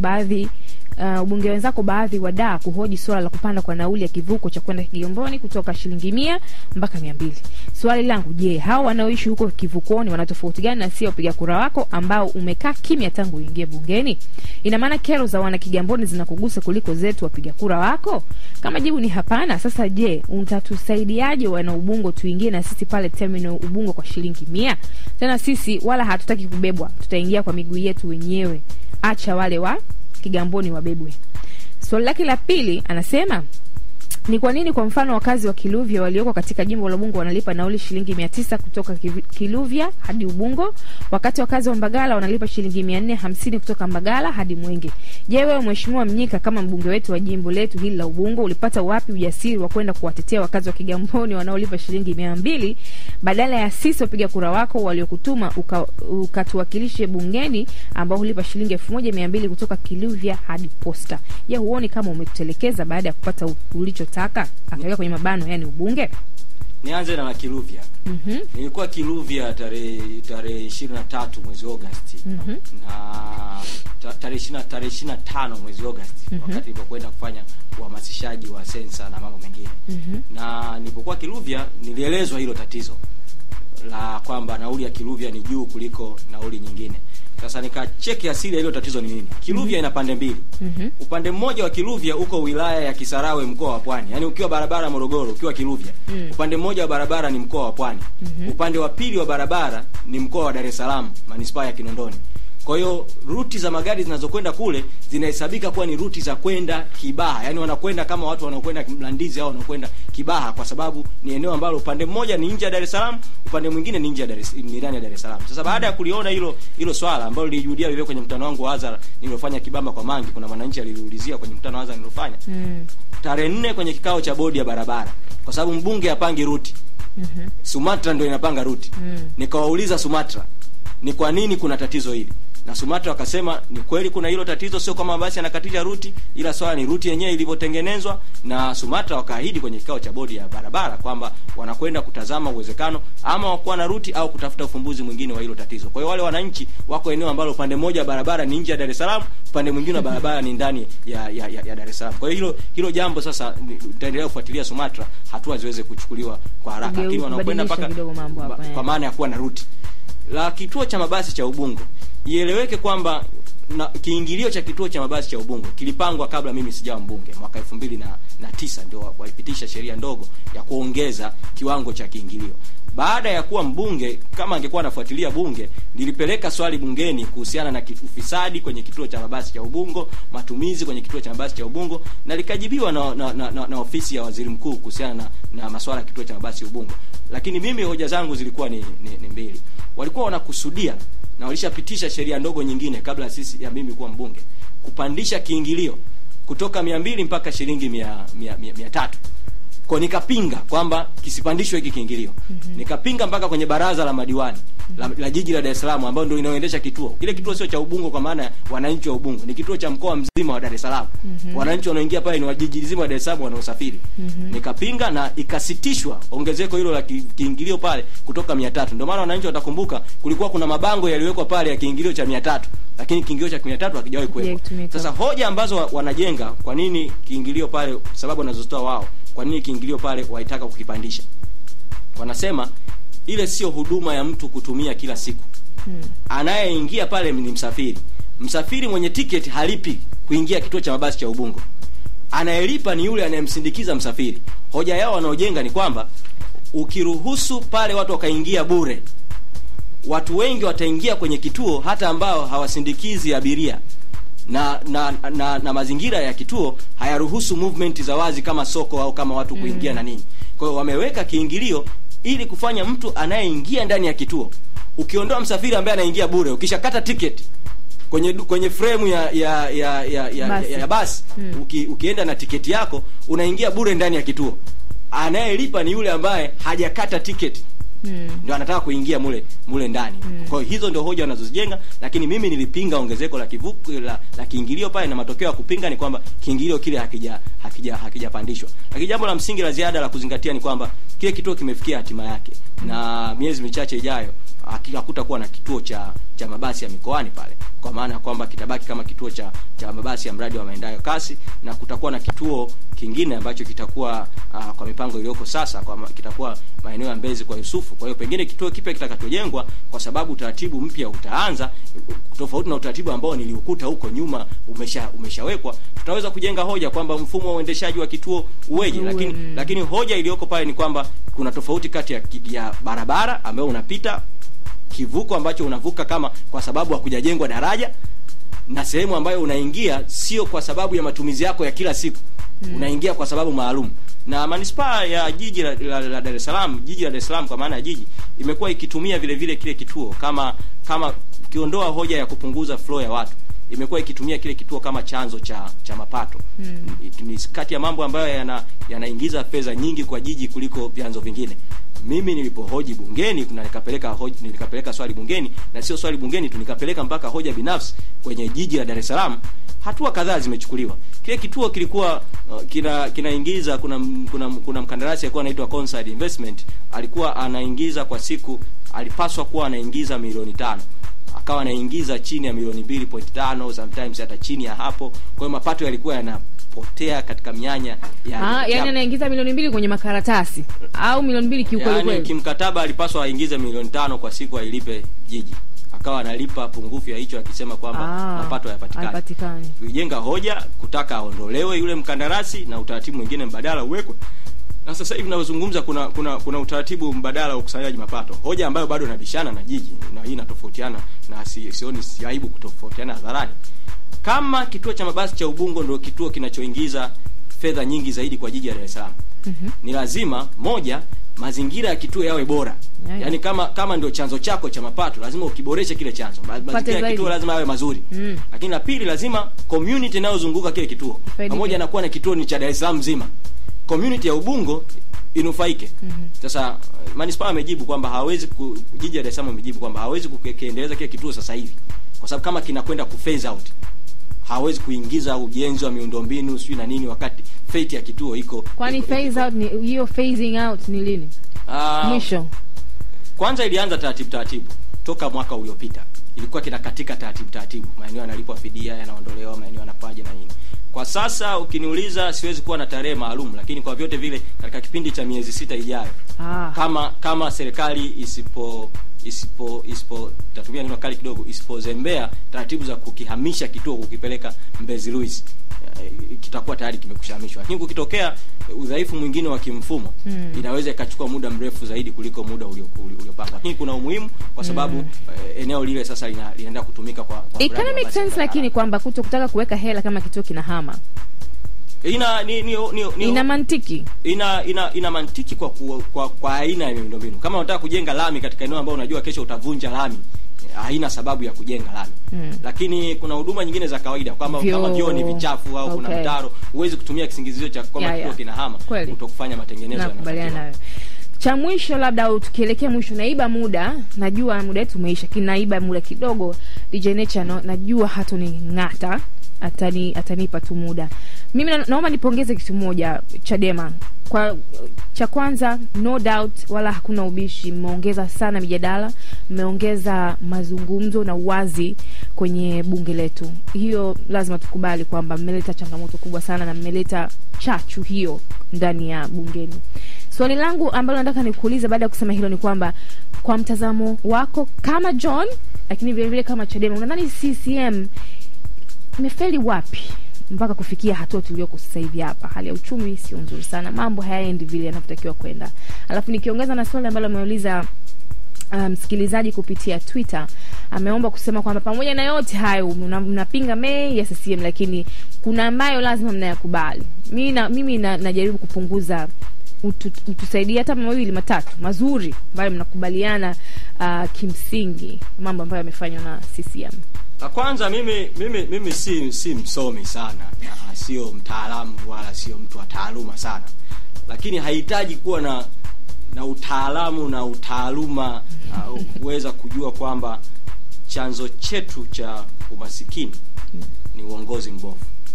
baadhi wadaa kuhoji swala la kupanda kwa nauli ya kivuko cha kwenda Kigamboni kutoka shilingi 100 mpaka 200. Swali langu, je, hao wanaoishi huko kivukoni wana tofauti gani na sio wapiga kura wako ambao umekaa kimya tangu uingie bungeni? Ina maana kero za wana Kigamboni zinakugusa kuliko zetu wapiga kura wako? Kama jibu ni hapana, sasa je, utatusaidiaje wana Ubungo tuingie na sisi pale terminal Ubungo kwa shilingi 100? Tena sisi wala hatutaki kubebwa, tutaingia kwa miguu yetu wenyewe. Acha wale wa Kigamboni wabebwe. Swali lake la pili, anasema Ni kwa nini kwa mfano wakazi wa Kiluvya walioko katika jimbo la Ubungo wanalipa nauli shilingi 900 kutoka Kiluvya hadi Ubungo, wakati wakazi wa Mbagala wanalipa shilingi 450 kutoka Mbagala hadi Mwenge? Je, wewe Mheshimiwa Mnyika, kama mbunge wetu wa jimbo letu hili la Ubungo, ulipata wapi ujasiri wa kwenda kuwatetea wakazi wa Kigamboni wanaolipa shilingi 200 badala ya sisi wapiga kura wako waliokutuma ukatuwakilishe bungeni ambao hulipa shilingi 1200 kutoka Kiluvya hadi Posta? Je, huoni kama umetutelekeza baada ya kupata ulichotaka, akaweka kwenye mabano yani ubunge? Nianze na Kiluvya. Nilikuwa Kiluvya tarehe 23 mwezi Agosti. Na tarehe 25 mwezi Agosti, wakati nilipokwenda kufanya uhamasishaji wa sensa na mambo mengine. Na nilipokuwa Kiluvya nilielezwa hilo tatizo la kwamba nauli ya Kiluvya ni juu kuliko nauli nyingine. Sasa nikacheki asili ya hilo tatizo ni nini. Kiluvya ina pande mbili. Upande mmoja wa Kiluvya uko wilaya ya Kisarawe, mkoa wa Pwani. Yaani ukiwa barabara Morogoro, ukiwa Kiluvya, upande mmoja wa barabara ni mkoa wa Pwani. Upande wa pili wa barabara ni mkoa wa Dar es Salaam, manispaa ya Kinondoni. Kwa hiyo ruti za magari zinazokwenda kule zinahesabika kuwa ni ruti za kwenda Kibaha. Yaani wanakwenda kama watu wanaokwenda Mlandizi au wanakwenda Kibaha, kwa sababu ni eneo ambalo upande mmoja ni nje ya Dar es Salaam, upande mwingine ni nje ya ndani ya Dar es Salaam. Sasa baada ya kuliona hilo swala ambalo nilijuhudia vile kwenye mkutano wangu wa hadhara nilofanya Kibamba kwa Mangi, kuna mwananchi aliliulizia kwenye mkutano wa hadhara nilofanya. Tarehe 4 kwenye kikao cha bodi ya barabara, kwa sababu mbunge apangi ruti. Sumatra ndio inapanga ruti. Nikawauliza Sumatra, ni kwa nini kuna tatizo hili? Na Sumatra wakasema ni kweli kuna hilo tatizo, sio kama basi anakatisha ruti, ila swala ni ruti yenyewe ilivyotengenezwa. Na Sumatra wakaahidi kwenye kikao cha bodi ya barabara kwamba wanakwenda kutazama uwezekano ama wakuwa na ruti au kutafuta ufumbuzi mwingine wa hilo tatizo. Kwa hiyo wale wananchi wako eneo ambalo upande mmoja barabara ni nje ya Dar es Salaam, upande mwingine wa barabara ni ndani ya Dar es Salaam. Kwa hiyo hilo jambo sasa nitaendelea kufuatilia Sumatra, hatua ziweze kuchukuliwa kwa haraka, lakini wanakwenda paka kwa maana ya kuwa na ruti. La kituo cha mabasi cha Ubungo, ieleweke kwamba kiingilio cha kituo cha mabasi cha Ubungo kilipangwa kabla mimi sijawa mbunge. Mwaka 2009 ndio walipitisha sheria ndogo ya kuongeza kiwango cha kiingilio. Baada ya kuwa mbunge, kama angekuwa anafuatilia bunge, nilipeleka swali bungeni kuhusiana na ufisadi kwenye kituo cha mabasi cha Ubungo, matumizi kwenye kituo cha mabasi cha Ubungo, na likajibiwa na ofisi ya waziri mkuu kuhusiana na masuala ya kituo cha mabasi Ubungo. Lakini mimi hoja zangu zilikuwa ni mbili. Walikuwa wanakusudia na walishapitisha sheria ndogo nyingine kabla sisi ya mimi kuwa mbunge, kupandisha kiingilio kutoka 200 mpaka shilingi 300. Kwa nikapinga kwamba kisipandishwe hiki kiingilio. Nikapinga mpaka kwenye baraza la madiwani la jiji la Dar es Salaam, ambao ndio inaoendesha kituo. Kile kituo sio cha Ubungo kwa maana wananchi wa Ubungo, ni kituo cha mkoa mzima wa Dar es Salaam. Wananchi wanaoingia pale ni wa jiji zima wa Dar es Salaam wanaosafiri. Nikapinga na ikasitishwa ongezeko hilo la kiingilio pale kutoka 300. Ndio maana wananchi watakumbuka kulikuwa kuna mabango yaliwekwa pale ya kiingilio cha 300, lakini kiingilio cha 300 hakijawahi kuwekwa. Sasa hoja ambazo wanajenga, kwa nini kiingilio pale, sababu wanazotoa wao, kwa nini kiingilio pale waitaka kukipandisha? Wanasema ile sio huduma ya mtu kutumia kila siku. Anayeingia pale ni msafiri. Msafiri mwenye tiketi halipi kuingia kituo cha mabasi cha Ubungo. Anayelipa ni yule anayemsindikiza msafiri. Hoja yao wanaojenga ni kwamba ukiruhusu pale watu wakaingia bure, watu wengi wataingia kwenye kituo hata ambao hawasindikizi abiria. Na mazingira ya kituo hayaruhusu movement za wazi kama soko au kama watu kuingia na nini. Kwa hiyo wameweka kiingilio ili kufanya mtu anayeingia ndani ya kituo, ukiondoa msafiri ambaye anaingia bure, ukishakata ticket kwenye frame ya basi, ukienda na tiketi yako unaingia bure ndani ya kituo. Anayelipa ni yule ambaye hajakata ticket. Ndio anataka kuingia mule ndani. Kwa hiyo hizo ndio hoja wanazozijenga, lakini mimi nilipinga ongezeko la kivuko la kiingilio pale, na matokeo ya kupinga ni kwamba kiingilio kile hakijapandishwa. Lakini jambo la msingi la ziada la kuzingatia ni kwamba kile kituo kimefikia hatima yake, na miezi michache ijayo hakutakuwa na kituo cha mabasi ya mikoani pale, kwa maana kwamba kitabaki kama kituo cha mabasi ya mradi wa maendeleo kasi, na kutakuwa na kituo kingine ambacho kitakuwa kwa mipango iliyoko sasa, kwa kitakuwa maeneo ya Mbezi kwa Yusufu. Kwa hiyo pengine kituo kipya kitakachojengwa, kwa sababu utaratibu mpya utaanza tofauti na utaratibu ambao niliukuta huko nyuma umeshawekwa, tutaweza kujenga hoja kwamba mfumo wa uendeshaji wa kituo uweje. Lakini hoja iliyoko pale ni kwamba kuna tofauti kati ya barabara ambayo unapita, kivuko ambacho unavuka kama kwa sababu hakujajengwa daraja, na sehemu ambayo unaingia sio kwa sababu ya matumizi yako ya kila siku. Unaingia kwa sababu maalum. Na manispaa ya jiji la Dar es Salaam, jiji la Dar es Salaam kwa maana ya jiji, imekuwa ikitumia vile vile kile kituo kama ukiondoa hoja ya kupunguza flow ya watu, imekuwa ikitumia kile kituo kama chanzo cha mapato. Ni kati ya mambo ambayo yanaingiza fedha nyingi kwa jiji kuliko vyanzo vingine. Mimi nilipohoji bungeni, kuna nikapeleka swali bungeni, na sio swali bungeni tu, nikapeleka mpaka hoja binafsi kwenye jiji la Dar es Salaam. Hatua kadhaa zimechukuliwa. Kile kituo kilikuwa kinaingiza kuna mkandarasi alikuwa anaitwa Conside Investment, alikuwa anaingiza kwa siku, alipaswa kuwa anaingiza milioni 5. Akawa anaingiza chini ya milioni 2.5, sometimes hata chini ya hapo. Kwa hiyo mapato yalikuwa yanapotea katika mianya ya yani anaingiza milioni 2 kwenye makaratasi au milioni 2 kiukweli kweli. Kimkataba alipaswa aingize milioni 5 kwa siku ailipe jiji. Akawa analipa pungufu ya hicho akisema kwamba mapato hayapatikani. Tulijenga hoja kutaka aondolewe yule mkandarasi na utaratibu mwingine mbadala uwekwe. Na sasa hivi ninazungumza kuna utaratibu mbadala wa ukusanyaji mapato. Hoja ambayo bado inabishana na jiji, na hii inatofautiana, na sioni si aibu kutofautiana hadharani. Kama kituo cha mabasi cha Ubungo ndio kituo kinachoingiza fedha nyingi zaidi kwa jiji la Dar es Salaam, ni lazima moja, mazingira ya kituo yawe bora. Yaani kama ndio chanzo chako cha mapato, lazima ukiboreshe kile chanzo. Mazingira ya kituo lazima yawe mazuri. Lakini la pili, lazima community inayozunguka kile kituo, pamoja na kuwa na kituo ni cha Dar es Salaam nzima, community ya Ubungo inufaike. Sasa manispaa amejibu kwamba hawezi jiji la Dar es Salaam amejibu kwamba hawezi kuendeleza kile kituo sasa hivi, kwa sababu kama kinakwenda ku phase out, hawezi kuingiza ujenzi wa miundombinu sio na nini wakati fate ya kituo iko. Kwani phase out ni hiyo, phasing out ni lini? Mwisho. Kwanza ilianza taratibu toka mwaka uliopita. Ilikuwa kinakatika taratibu. Maeneo yanalipwa fidia, yanaondolewa, maeneo yanapaje na nini. Kwa sasa ukiniuliza siwezi kuwa na tarehe maalum, lakini kwa vyote vile katika kipindi cha miezi 6 ijayo, kama serikali tatumia neno kali kidogo, isipozembea taratibu za kukihamisha kituo kukipeleka Mbezi Luis, kitakuwa tayari kimekushamishwa. Lakini kukitokea udhaifu mwingine wa kimfumo, inaweza ikachukua muda mrefu zaidi kuliko muda uliopangwa. Lakini kuna umuhimu kwa sababu eneo lile sasa linaenda kutumika kwa economic sense, lakini kwamba kutaka kuweka hela kama kituo kinahama ina mantiki. Ina mantiki kwa aina ya miundombinu. Kama unataka kujenga lami katika eneo ambalo unajua kesho utavunja lami, haina sababu ya kujenga lami. Lakini kuna huduma nyingine za kawaida kama vyoo ni vichafu au kuna mtaro, huwezi kutumia kisingizio cha kwamba kituo kinahama kutokufanya matengenezo yanayofanywa. Cha mwisho, labda tukielekea mwisho, naiba muda, najua muda wetu umeisha, kinaiba muda kidogo. DJ Nature najua hatoningata, atanipa tu muda. Mimi naomba nipongeze kitu moja Chadema. Kwa cha kwanza, no doubt wala hakuna ubishi, mmeongeza sana mijadala, mmeongeza mazungumzo na uwazi kwenye bunge letu. Hiyo lazima tukubali kwamba mmeleta changamoto kubwa sana na mmeleta chachu hiyo ndani ya bungeni. Swali langu ambalo nataka nikuulize baada ya kusema hilo ni kwamba kwa mtazamo wako kama John, lakini vile vile kama Chadema, unadhani CCM imefeli wapi mpaka kufikia hatua tuliyoko sasa hivi hapa? Hali ya uchumi sio nzuri sana, mambo hayaendi vile yanavyotakiwa kwenda. Alafu nikiongeza na swali ambalo ameuliza msikilizaji kupitia Twitter, ameomba kusema kwamba pamoja na yote hayo mnapinga Mei ya CCM, lakini kuna ambayo lazima mnayakubali. Mimi najaribu kupunguza, utusaidie hata mawili matatu mazuri ambayo mnakubaliana kimsingi mambo ambayo yamefanywa na CCM. La kwanza, mimi si msomi sana na sio mtaalamu wala sio mtu wa taaluma sana, lakini haihitaji kuwa na utaalamu na utaaluma kuweza kujua kwamba chanzo chetu cha umasikini ni uongozi mbovu,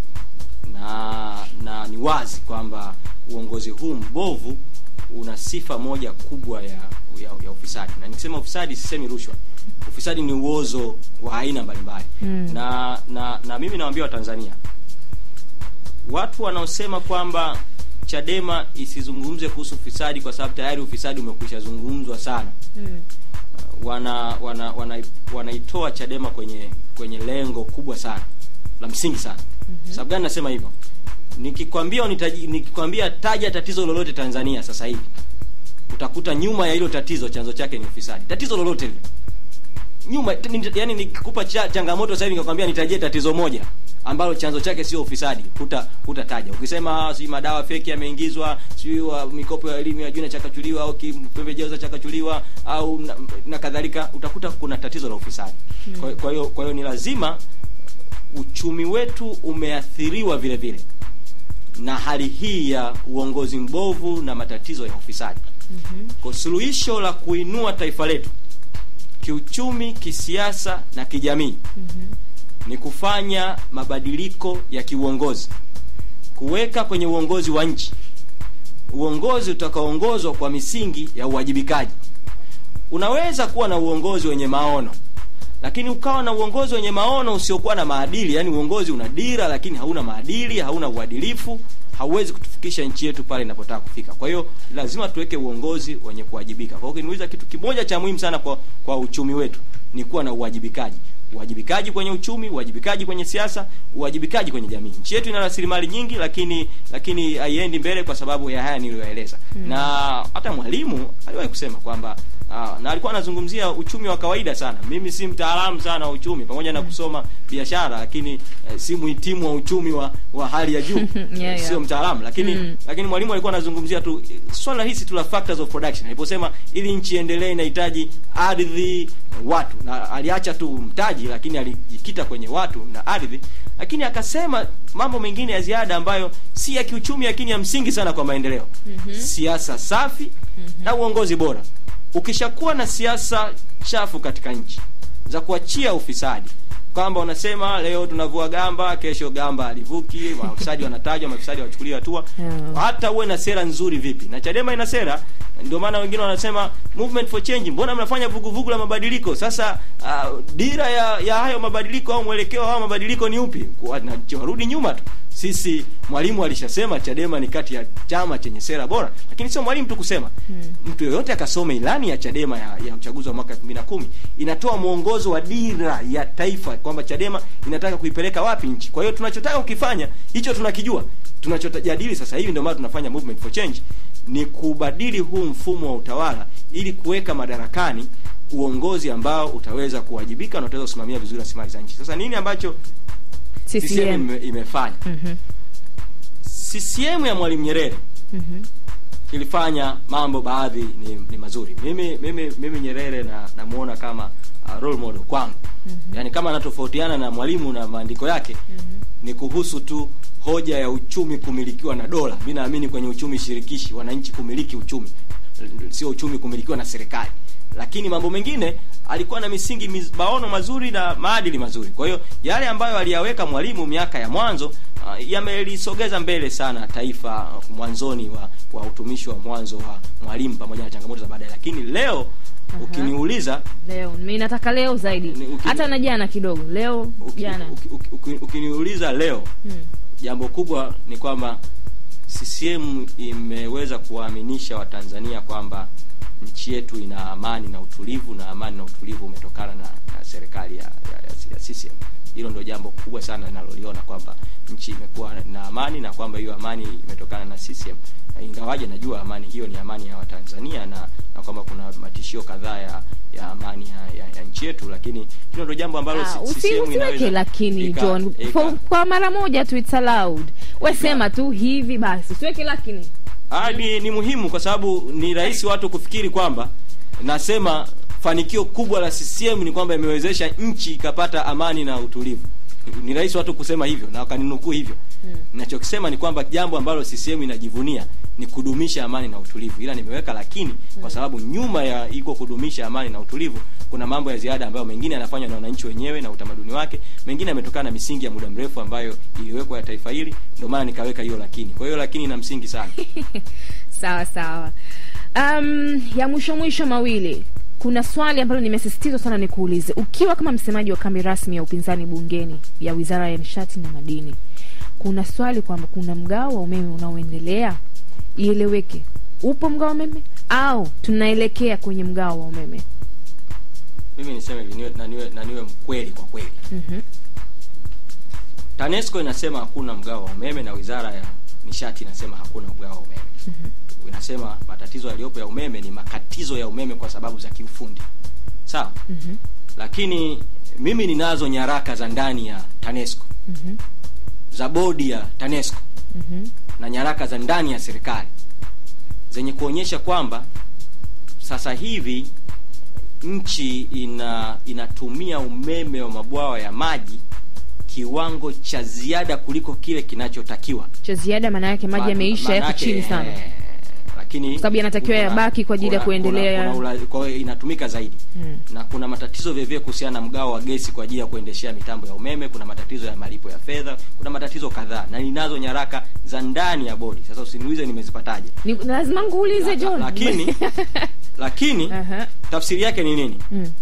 na ni wazi kwamba uongozi huu mbovu una sifa moja kubwa ya ufisadi. Na nikisema ufisadi sisemi rushwa. Ufisadi ni uozo wa aina mbalimbali. Na mimi nawaambia Watanzania, watu wanaosema kwamba Chadema isizungumze kuhusu ufisadi kwa sababu tayari ufisadi umekwisha zungumzwa sana, wanaitoa Chadema kwenye lengo kubwa sana la msingi sana. Sababu gani nasema hivyo? Nikikwambia taja tatizo lolote Tanzania sasa hivi, utakuta nyuma ya hilo tatizo chanzo chake ni ufisadi. Tatizo lolote lile. nyuma, yani nikikupa changamoto sasa hivi nikakwambia nitajie tatizo moja ambalo chanzo chake sio ufisadi, hutataja. Ukisema si madawa feki yameingizwa, si mikopo ya elimu ya juu inachakachuliwa, au pembejeo za chakachuliwa, au na kadhalika, utakuta kuna tatizo la ufisadi. Kwa hiyo ni lazima, uchumi wetu umeathiriwa vile vile na hali hii ya uongozi mbovu na matatizo ya ufisadi. Kwa suluhisho la kuinua taifa letu kiuchumi, kisiasa na kijamii ni kufanya mabadiliko ya kiuongozi, kuweka kwenye uongozi wa nchi uongozi utakaoongozwa kwa misingi ya uwajibikaji. Unaweza kuwa na uongozi wenye maono, lakini ukawa na uongozi wenye maono usiokuwa na maadili, yani uongozi una dira lakini hauna maadili, hauna uadilifu, hauwezi kutufikisha nchi yetu pale inapotaka kufika. Kwa hiyo lazima tuweke uongozi wenye kuwajibika. Kwa hiyo ukiniuliza kitu kimoja cha muhimu sana kwa uchumi wetu ni kuwa na uwajibikaji. Uwajibikaji kwenye uchumi, uwajibikaji kwenye siasa, uwajibikaji kwenye jamii. Nchi yetu ina rasilimali nyingi lakini haiendi mbele kwa sababu ya haya niliyoeleza. Na hata Mwalimu aliwahi kusema kwamba na alikuwa anazungumzia uchumi wa kawaida sana. Mimi si mtaalamu sana wa uchumi, pamoja na kusoma biashara, lakini si muhitimu wa uchumi wa hali ya juu. Sio mtaalamu, lakini Mwalimu alikuwa anazungumzia tu swala hisi tu la factors of production. Aliposema ili nchi endelee inahitaji ardhi, watu, na aliacha tu mtaji lakini alijikita kwenye watu na ardhi, lakini akasema mambo mengine ya ziada ambayo si ya kiuchumi lakini ya msingi sana kwa maendeleo. Siasa safi na uongozi bora. Ukishakuwa na siasa chafu katika nchi za kuachia ufisadi, kwamba unasema leo tunavua gamba, kesho gamba alivuki, wafisadi wanatajwa, mafisadi wachukuliwa hatua, hata uwe na sera nzuri vipi. Na Chadema ina sera, ndio maana wengine wanasema movement for change, mbona mnafanya vuguvugu la mabadiliko? Sasa dira ya hayo mabadiliko au mwelekeo wa hayo mabadiliko ni upi? Warudi nyuma tu. Sisi Mwalimu alishasema Chadema ni kati ya chama chenye sera bora, lakini sio Mwalimu tu kusema. Mtu yoyote akasome ilani ya Chadema ya uchaguzi wa mwaka 2010 inatoa mwongozo wa dira ya taifa kwamba Chadema inataka kuipeleka wapi nchi. Kwa hiyo tunachotaka ukifanya hicho tunakijua. Tunachojadili sasa hivi, ndio maana tunafanya movement for change, ni kubadili huu mfumo wa utawala ili kuweka madarakani uongozi ambao utaweza kuwajibika na utaweza kusimamia vizuri rasilimali za nchi. Sasa nini ambacho CCM imefanya? CCM ya Mwalimu Nyerere ilifanya mambo baadhi ni mazuri. Mimi Nyerere namuona kama role model kwangu. Yani kama anatofautiana na Mwalimu na maandiko yake ni kuhusu tu hoja ya uchumi kumilikiwa na dola. Mimi naamini kwenye uchumi shirikishi, wananchi kumiliki uchumi, sio uchumi kumilikiwa na serikali. Lakini mambo mengine alikuwa na misingi maono mazuri na maadili mazuri. Kwa hiyo yale ambayo aliyaweka Mwalimu miaka ya mwanzo yamelisogeza mbele sana taifa mwanzoni wa utumishi wa mwanzo wa Mwalimu pamoja na changamoto za baadaye. Lakini leo ukiniuliza, leo mimi nataka leo zaidi, hata na jana kidogo, leo jana ukiniuliza leo, jambo kubwa ni kwamba CCM imeweza kuwaaminisha Watanzania kwamba nchi yetu ina amani na utulivu, na amani na utulivu umetokana na serikali ya CCM. Hilo ndio jambo kubwa sana ninaloliona, kwamba nchi imekuwa na amani na kwamba hiyo amani imetokana na CCM. Ingawaje najua amani hiyo ni amani ya Watanzania na kwamba kuna matishio kadhaa ya amani ya nchi yetu, lakini hilo ndio jambo ambalo CCM inaweza. Lakini John, kwa mara moja tu it's allowed. Wewe sema tu hivi basi. Usiweke lakini. Ni muhimu kwa sababu ni rahisi watu kufikiri kwamba nasema fanikio kubwa la CCM ni kwamba imewezesha nchi ikapata amani na utulivu. Ni rahisi watu kusema hivyo na wakaninukuu hivyo. Ninachokisema ni kwamba jambo ambalo CCM inajivunia ni kudumisha amani na utulivu. Ila nimeweka lakini kwa sababu nyuma ya iko kudumisha amani na utulivu kuna mambo ya ziada ambayo mengine yanafanywa na wananchi wenyewe na utamaduni wake, mengine yametokana na misingi ya muda mrefu ambayo iliwekwa ya taifa hili. Ndio maana nikaweka hiyo lakini. Kwa hiyo lakini ina msingi sana. Sawa. Ya mwisho mawili. Kuna swali ambalo nimesisitiza sana nikuulize. Ukiwa kama msemaji wa kambi rasmi ya upinzani bungeni ya Wizara ya Nishati na Madini, kuna swali kwamba kuna mgao wa umeme unaoendelea. Ieleweke, upo mgao wa umeme au tunaelekea kwenye mgao wa umeme? Mimi niseme niwe mkweli kwa kweli. TANESCO inasema hakuna mgao wa umeme na Wizara ya Nishati inasema hakuna mgao wa umeme. Inasema matatizo yaliyopo ya umeme ni makatizo ya umeme kwa sababu za kiufundi. Sawa? lakini mimi ninazo nyaraka za ndani ya TANESCO, za bodi ya TANESCO, na nyaraka za ndani ya serikali zenye kuonyesha kwamba sasa hivi nchi inatumia umeme wa mabwawa ya maji kiwango cha ziada kuliko kile kinachotakiwa. Cha ziada maana yake maji yameisha, yako chini sana. Lakini sababu yanatakiwa yabaki kwa ajili ya kuendelea, kwa hiyo inatumika zaidi. Na kuna matatizo vivyo kuhusiana na mgao wa gesi kwa ajili ya kuendeshea mitambo ya umeme, kuna matatizo ya malipo ya fedha, kuna matatizo kadhaa, na ninazo nyaraka za ndani ya bodi. Sasa usiniulize nimezipataje. Lazima nguulize John. Lakini tafsiri yake ni nini?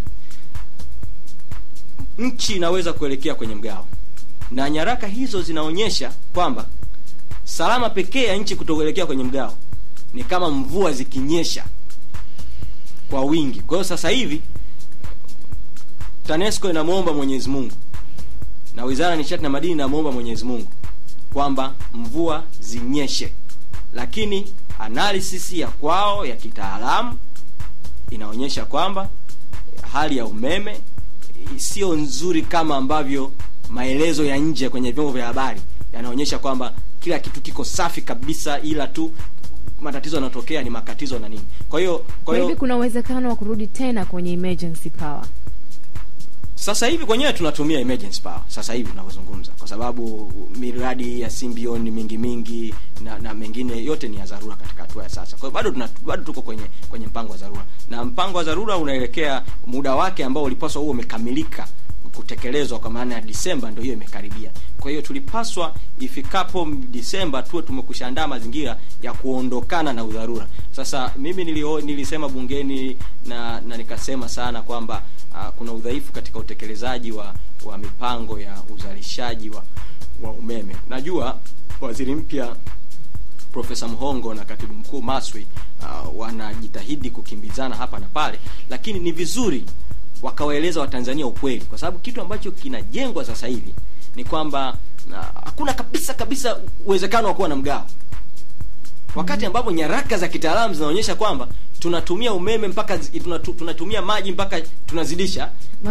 Nchi inaweza kuelekea kwenye mgao, na nyaraka hizo zinaonyesha kwamba salama pekee ya nchi kutoelekea kwenye mgao ni kama mvua zikinyesha kwa wingi. Kwa hiyo sasa hivi TANESCO inamuomba Mwenyezi Mungu, na Wizara ya Nishati na Madini inamuomba Mwenyezi Mungu kwamba mvua zinyeshe, lakini analysis ya kwao ya kitaalamu inaonyesha kwamba hali ya umeme sio nzuri kama ambavyo maelezo ya nje kwenye vyombo vya habari yanaonyesha kwamba kila kitu kiko safi kabisa, ila tu matatizo yanatokea ni makatizo na nini. Kwa hiyo hivi kuna uwezekano wa kurudi tena kwenye emergency power? Sasa hivi kwenyewe tunatumia emergency power sasa hivi tunavyozungumza, kwa sababu miradi ya Symbion mingi na mengine yote ni ya dharura katika hatua ya sasa. Kwa hiyo bado tuko kwenye mpango wa dharura, na mpango wa dharura unaelekea muda wake ambao ulipaswa huo umekamilika kutekelezwa, kwa maana ya Disemba ndio hiyo imekaribia. Kwa hiyo tulipaswa ifikapo Disemba tuwe tumekushaandaa mazingira ya kuondokana na udharura. Sasa mimi nilisema bungeni na nikasema sana kwamba kuna udhaifu katika utekelezaji wa mipango ya uzalishaji wa umeme. Najua waziri mpya Profesa Mhongo na Katibu Mkuu Maswi wanajitahidi kukimbizana hapa na pale, lakini ni vizuri wakawaeleza Watanzania ukweli, kwa sababu kitu ambacho kinajengwa sasa hivi ni kwamba hakuna kabisa uwezekano wa kuwa na mgao, wakati ambapo nyaraka za kitaalamu zinaonyesha kwamba tunatumia umeme mpaka tunatumia maji mpaka tunazidisha,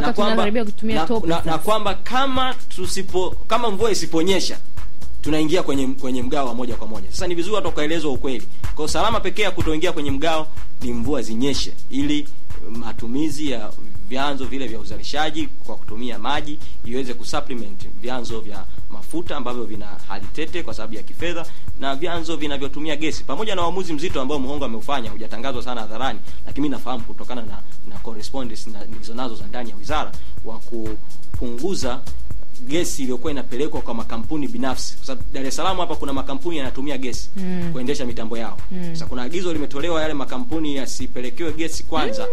na kwamba kama mvua isiponyesha tunaingia kwenye mgao wa moja kwa moja. Sasa ni vizuri watu wakaelezwa ukweli. Kwa salama pekee ya kutoingia kwenye mgao ni mvua zinyeshe, ili matumizi ya vyanzo vile vya uzalishaji kwa kutumia maji iweze kusupplement vyanzo vya mafuta ambavyo vina hali tete kwa sababu ya kifedha, na vyanzo vinavyotumia gesi, pamoja na uamuzi mzito ambao Mhongo ameufanya, hujatangazwa sana hadharani, lakini mimi nafahamu kutokana na correspondence nilizonazo za ndani ya wizara, wa kupunguza gesi iliyokuwa inapelekwa kwa makampuni binafsi, kwa sababu Dar es Salaam hapa kuna makampuni yanatumia gesi kuendesha mitambo yao. Sasa kuna agizo limetolewa yale makampuni yasipelekewe gesi kwanza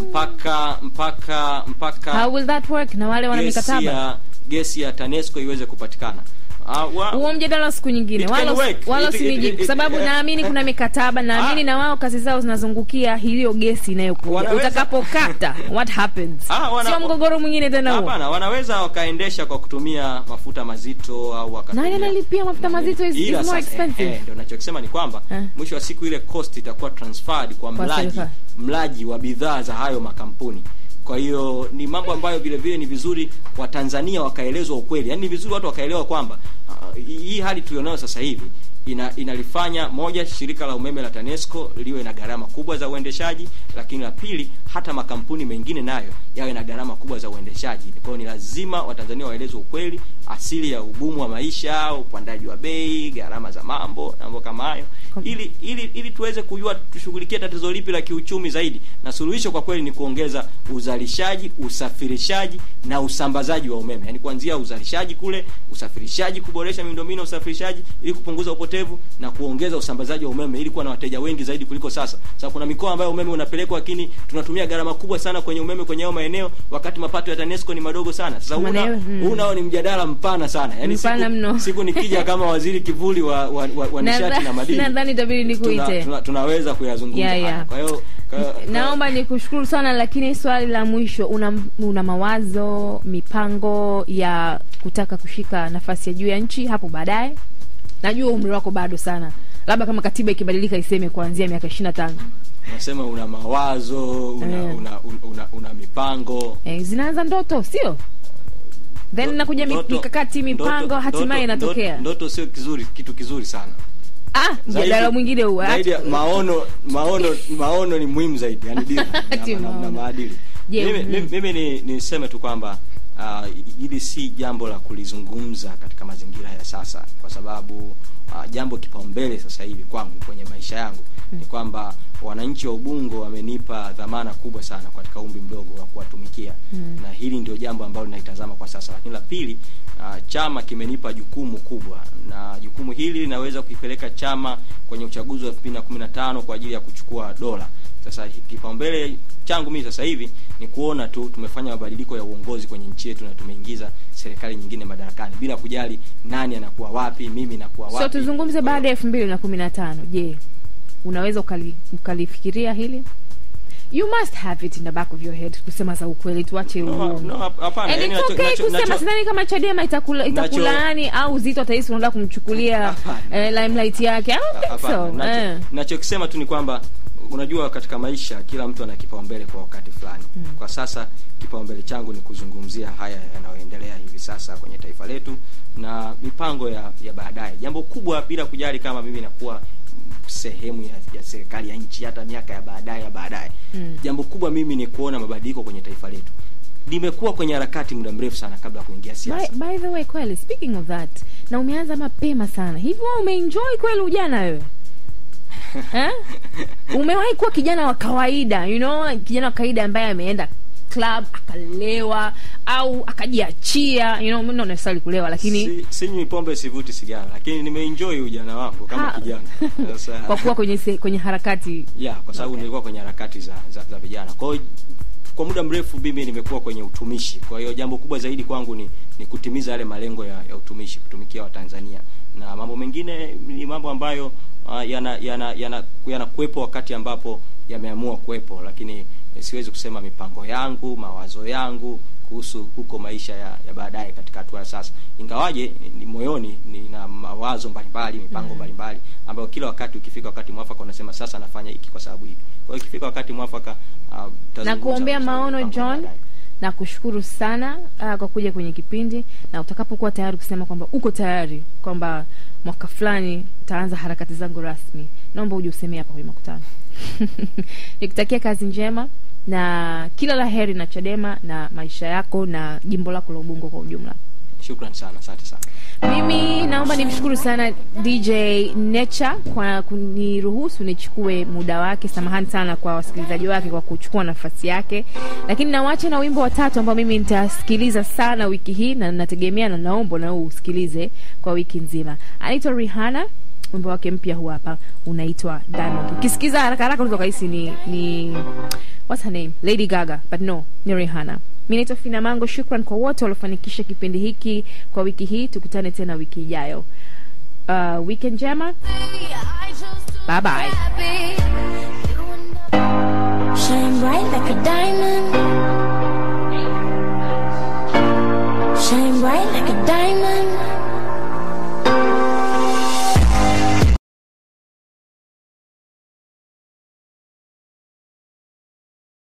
mpaka how will that work? Na wale wana mikataba gesi ya TANESCO iweze kupatikana. Huo mjadala siku nyingine, wala sinijibu, kwa sababu naamini kuna mikataba, naamini na wao kazi zao zinazungukia hiyo gesi inayokuja. Utakapokata what happens? Sio mgogoro mwingine tena huo. Hapana, wanaweza wakaendesha kwa kutumia mafuta mazito au wakatumia. Nani analipia mafuta mazito? Is more expensive. Ndio ninachokisema ni kwamba mwisho wa siku ile cost itakuwa transferred kwa mlaji wa bidhaa za hayo makampuni. Kwa hiyo ni mambo ambayo vile vile ni vizuri Watanzania wakaelezwa ukweli. Yaani ni vizuri watu wakaelewa kwamba hii hali tulionayo sasa hivi inalifanya moja, shirika la umeme la TANESCO liwe na gharama kubwa za uendeshaji, lakini la pili hata makampuni mengine nayo yawe na gharama kubwa za uendeshaji. Kwa hiyo ni lazima Watanzania waelezwe ukweli, asili ya ugumu wa maisha, upandaji wa bei, gharama za mambo kama hayo, ili tuweze kujua tushughulikie tatizo lipi la kiuchumi zaidi, na suluhisho kwa kweli ni kuongeza uzalishaji, usafirishaji na usambazaji wa umeme. Yaani kuanzia uzalishaji kule, usafirishaji, kuboresha miundombinu usafirishaji ili kupunguza upotevu, na kuongeza usambazaji wa umeme ili kuwa na wateja wengi zaidi kuliko sasa. Sasa kuna mikoa ambayo umeme unapelekwa lakini tunatumia gharama kubwa sana kwenye umeme kwenye hayo maeneo, wakati mapato ya TANESCO ni madogo sana. Sasa nao ni mjadala mpana sana. Yaani siku nikija kama waziri kivuli wa nishati na madini, nadhani itabidi nikuite. Tunaweza kuyazungumza haya. Kwa hiyo naomba nikushukuru sana, lakini swali la mwisho, una mawazo, mipango ya kutaka kushika nafasi ya juu ya nchi hapo baadaye? Najua umri wako bado sana, labda kama katiba ikibadilika iseme kuanzia miaka 25. Unasema una mawazo, una mipango. Zinaanza ndoto, sio? Then nakuja mikakati, mipango, hatimaye inatokea. Ndoto sio kitu kizuri sana. Mjadala mwingine huo. Zaidi maono ni muhimu zaidi, yani dira na maadili. Mimi niseme tu kwamba hili si jambo la kulizungumza katika mazingira ya sasa, kwa sababu jambo kipaumbele sasa hivi kwangu kwenye maisha yangu ni kwamba wananchi wa Ubungo wamenipa dhamana kubwa sana katika umri mdogo wa kuwatumikia, na hili ndio jambo ambalo ninaitazama kwa sasa. Lakini la pili, chama kimenipa jukumu kubwa, na jukumu hili linaweza kuipeleka chama kwenye uchaguzi wa 2015 kwa ajili ya kuchukua dola. Sasa kipaumbele changu mimi sasa hivi ni kuona tu tumefanya mabadiliko ya uongozi kwenye nchi yetu na tumeingiza serikali nyingine madarakani bila kujali nani anakuwa wapi, mimi nakuwa wapi. So tuzungumze baada ya 2015. Je, unaweza ukalifikiria hili? You must have it in the back of your head. Kusema za ukweli, tuache uongo. No, hapana. Yani kusema sidhani kama Chadema itakulaani au Zitto Taisi unataka kumchukulia limelight yake. I don't think so. Nachokisema tu ni kwamba unajua katika maisha kila mtu ana kipaumbele kwa wakati fulani. Kwa sasa kipaumbele changu ni kuzungumzia haya yanayoendelea hivi sasa kwenye taifa letu na mipango ya baadaye. Jambo kubwa bila kujali kama mimi nakuwa sehemu ya serikali ya nchi hata miaka ya baadaye. Jambo kubwa mimi ni kuona mabadiliko kwenye taifa letu. Nimekuwa kwenye harakati muda mrefu sana kabla ya kuingia siasa. By the way, kweli speaking of that, na umeanza mapema sana. Hivi wewe umeenjoy kweli ujana wewe? Umewahi kuwa kijana wa kawaida, kijana wa kawaida ambaye ameenda club akalewa au akajiachia, mimi not necessarily kulewa, lakini sinywi pombe, sivuti sigara, lakini nimeenjoy ujana wangu kama kijana. Sasa kwa kuwa kwenye harakati kwa sababu nilikuwa kwenye harakati za vijana. Kwa muda mrefu mimi nimekuwa kwenye utumishi. Kwa hiyo jambo kubwa zaidi kwangu ni kutimiza yale malengo ya utumishi, kutumikia Watanzania. Na mambo mengine ni mambo ambayo yana kuepo wakati ambapo yameamua kuepo, lakini siwezi kusema mipango yangu, mawazo yangu kuhusu huko maisha ya baadaye katika hatua ya sasa. Ingawaje ni moyoni nina mawazo mbalimbali, mipango mbalimbali ambayo kila wakati ukifika wakati mwafaka unasema sasa nafanya hiki kwa sababu hiki. Kwa hiyo ikifika wakati mwafaka na kuombea maono John. Na kushukuru sana kwa kuja kwenye kipindi, na utakapokuwa tayari kusema kwamba uko tayari kwamba mwaka fulani utaanza harakati zangu rasmi, naomba uje usemee hapa kwenye makutano. Nikutakia kazi njema na kila laheri na Chadema na maisha yako na jimbo lako la Ubungo kwa ujumla. Shukrani sana, asante sana. Mimi naomba nimshukuru sana DJ Nature kwa kuniruhusu nichukue muda wake. Samahani sana kwa wasikilizaji wake kwa kuchukua nafasi yake. Lakini nawaacha na wimbo wa tatu ambao mimi nitasikiliza sana wiki hii na nategemea na naomba na usikilize kwa wiki nzima. Anaitwa Rihanna, wimbo wake mpya huu hapa unaitwa Diamond. Ukisikiza haraka haraka unaweza kuhisi ni what's her name? Lady Gaga, but no, ni Rihanna. Mimi naitwa Fina Mango. Shukran kwa wote waliofanikisha kipindi hiki kwa wiki hii. Tukutane tena wiki ijayo. Weekend njema. Bye bye. Shine bright like a diamond. Shine bright like a diamond.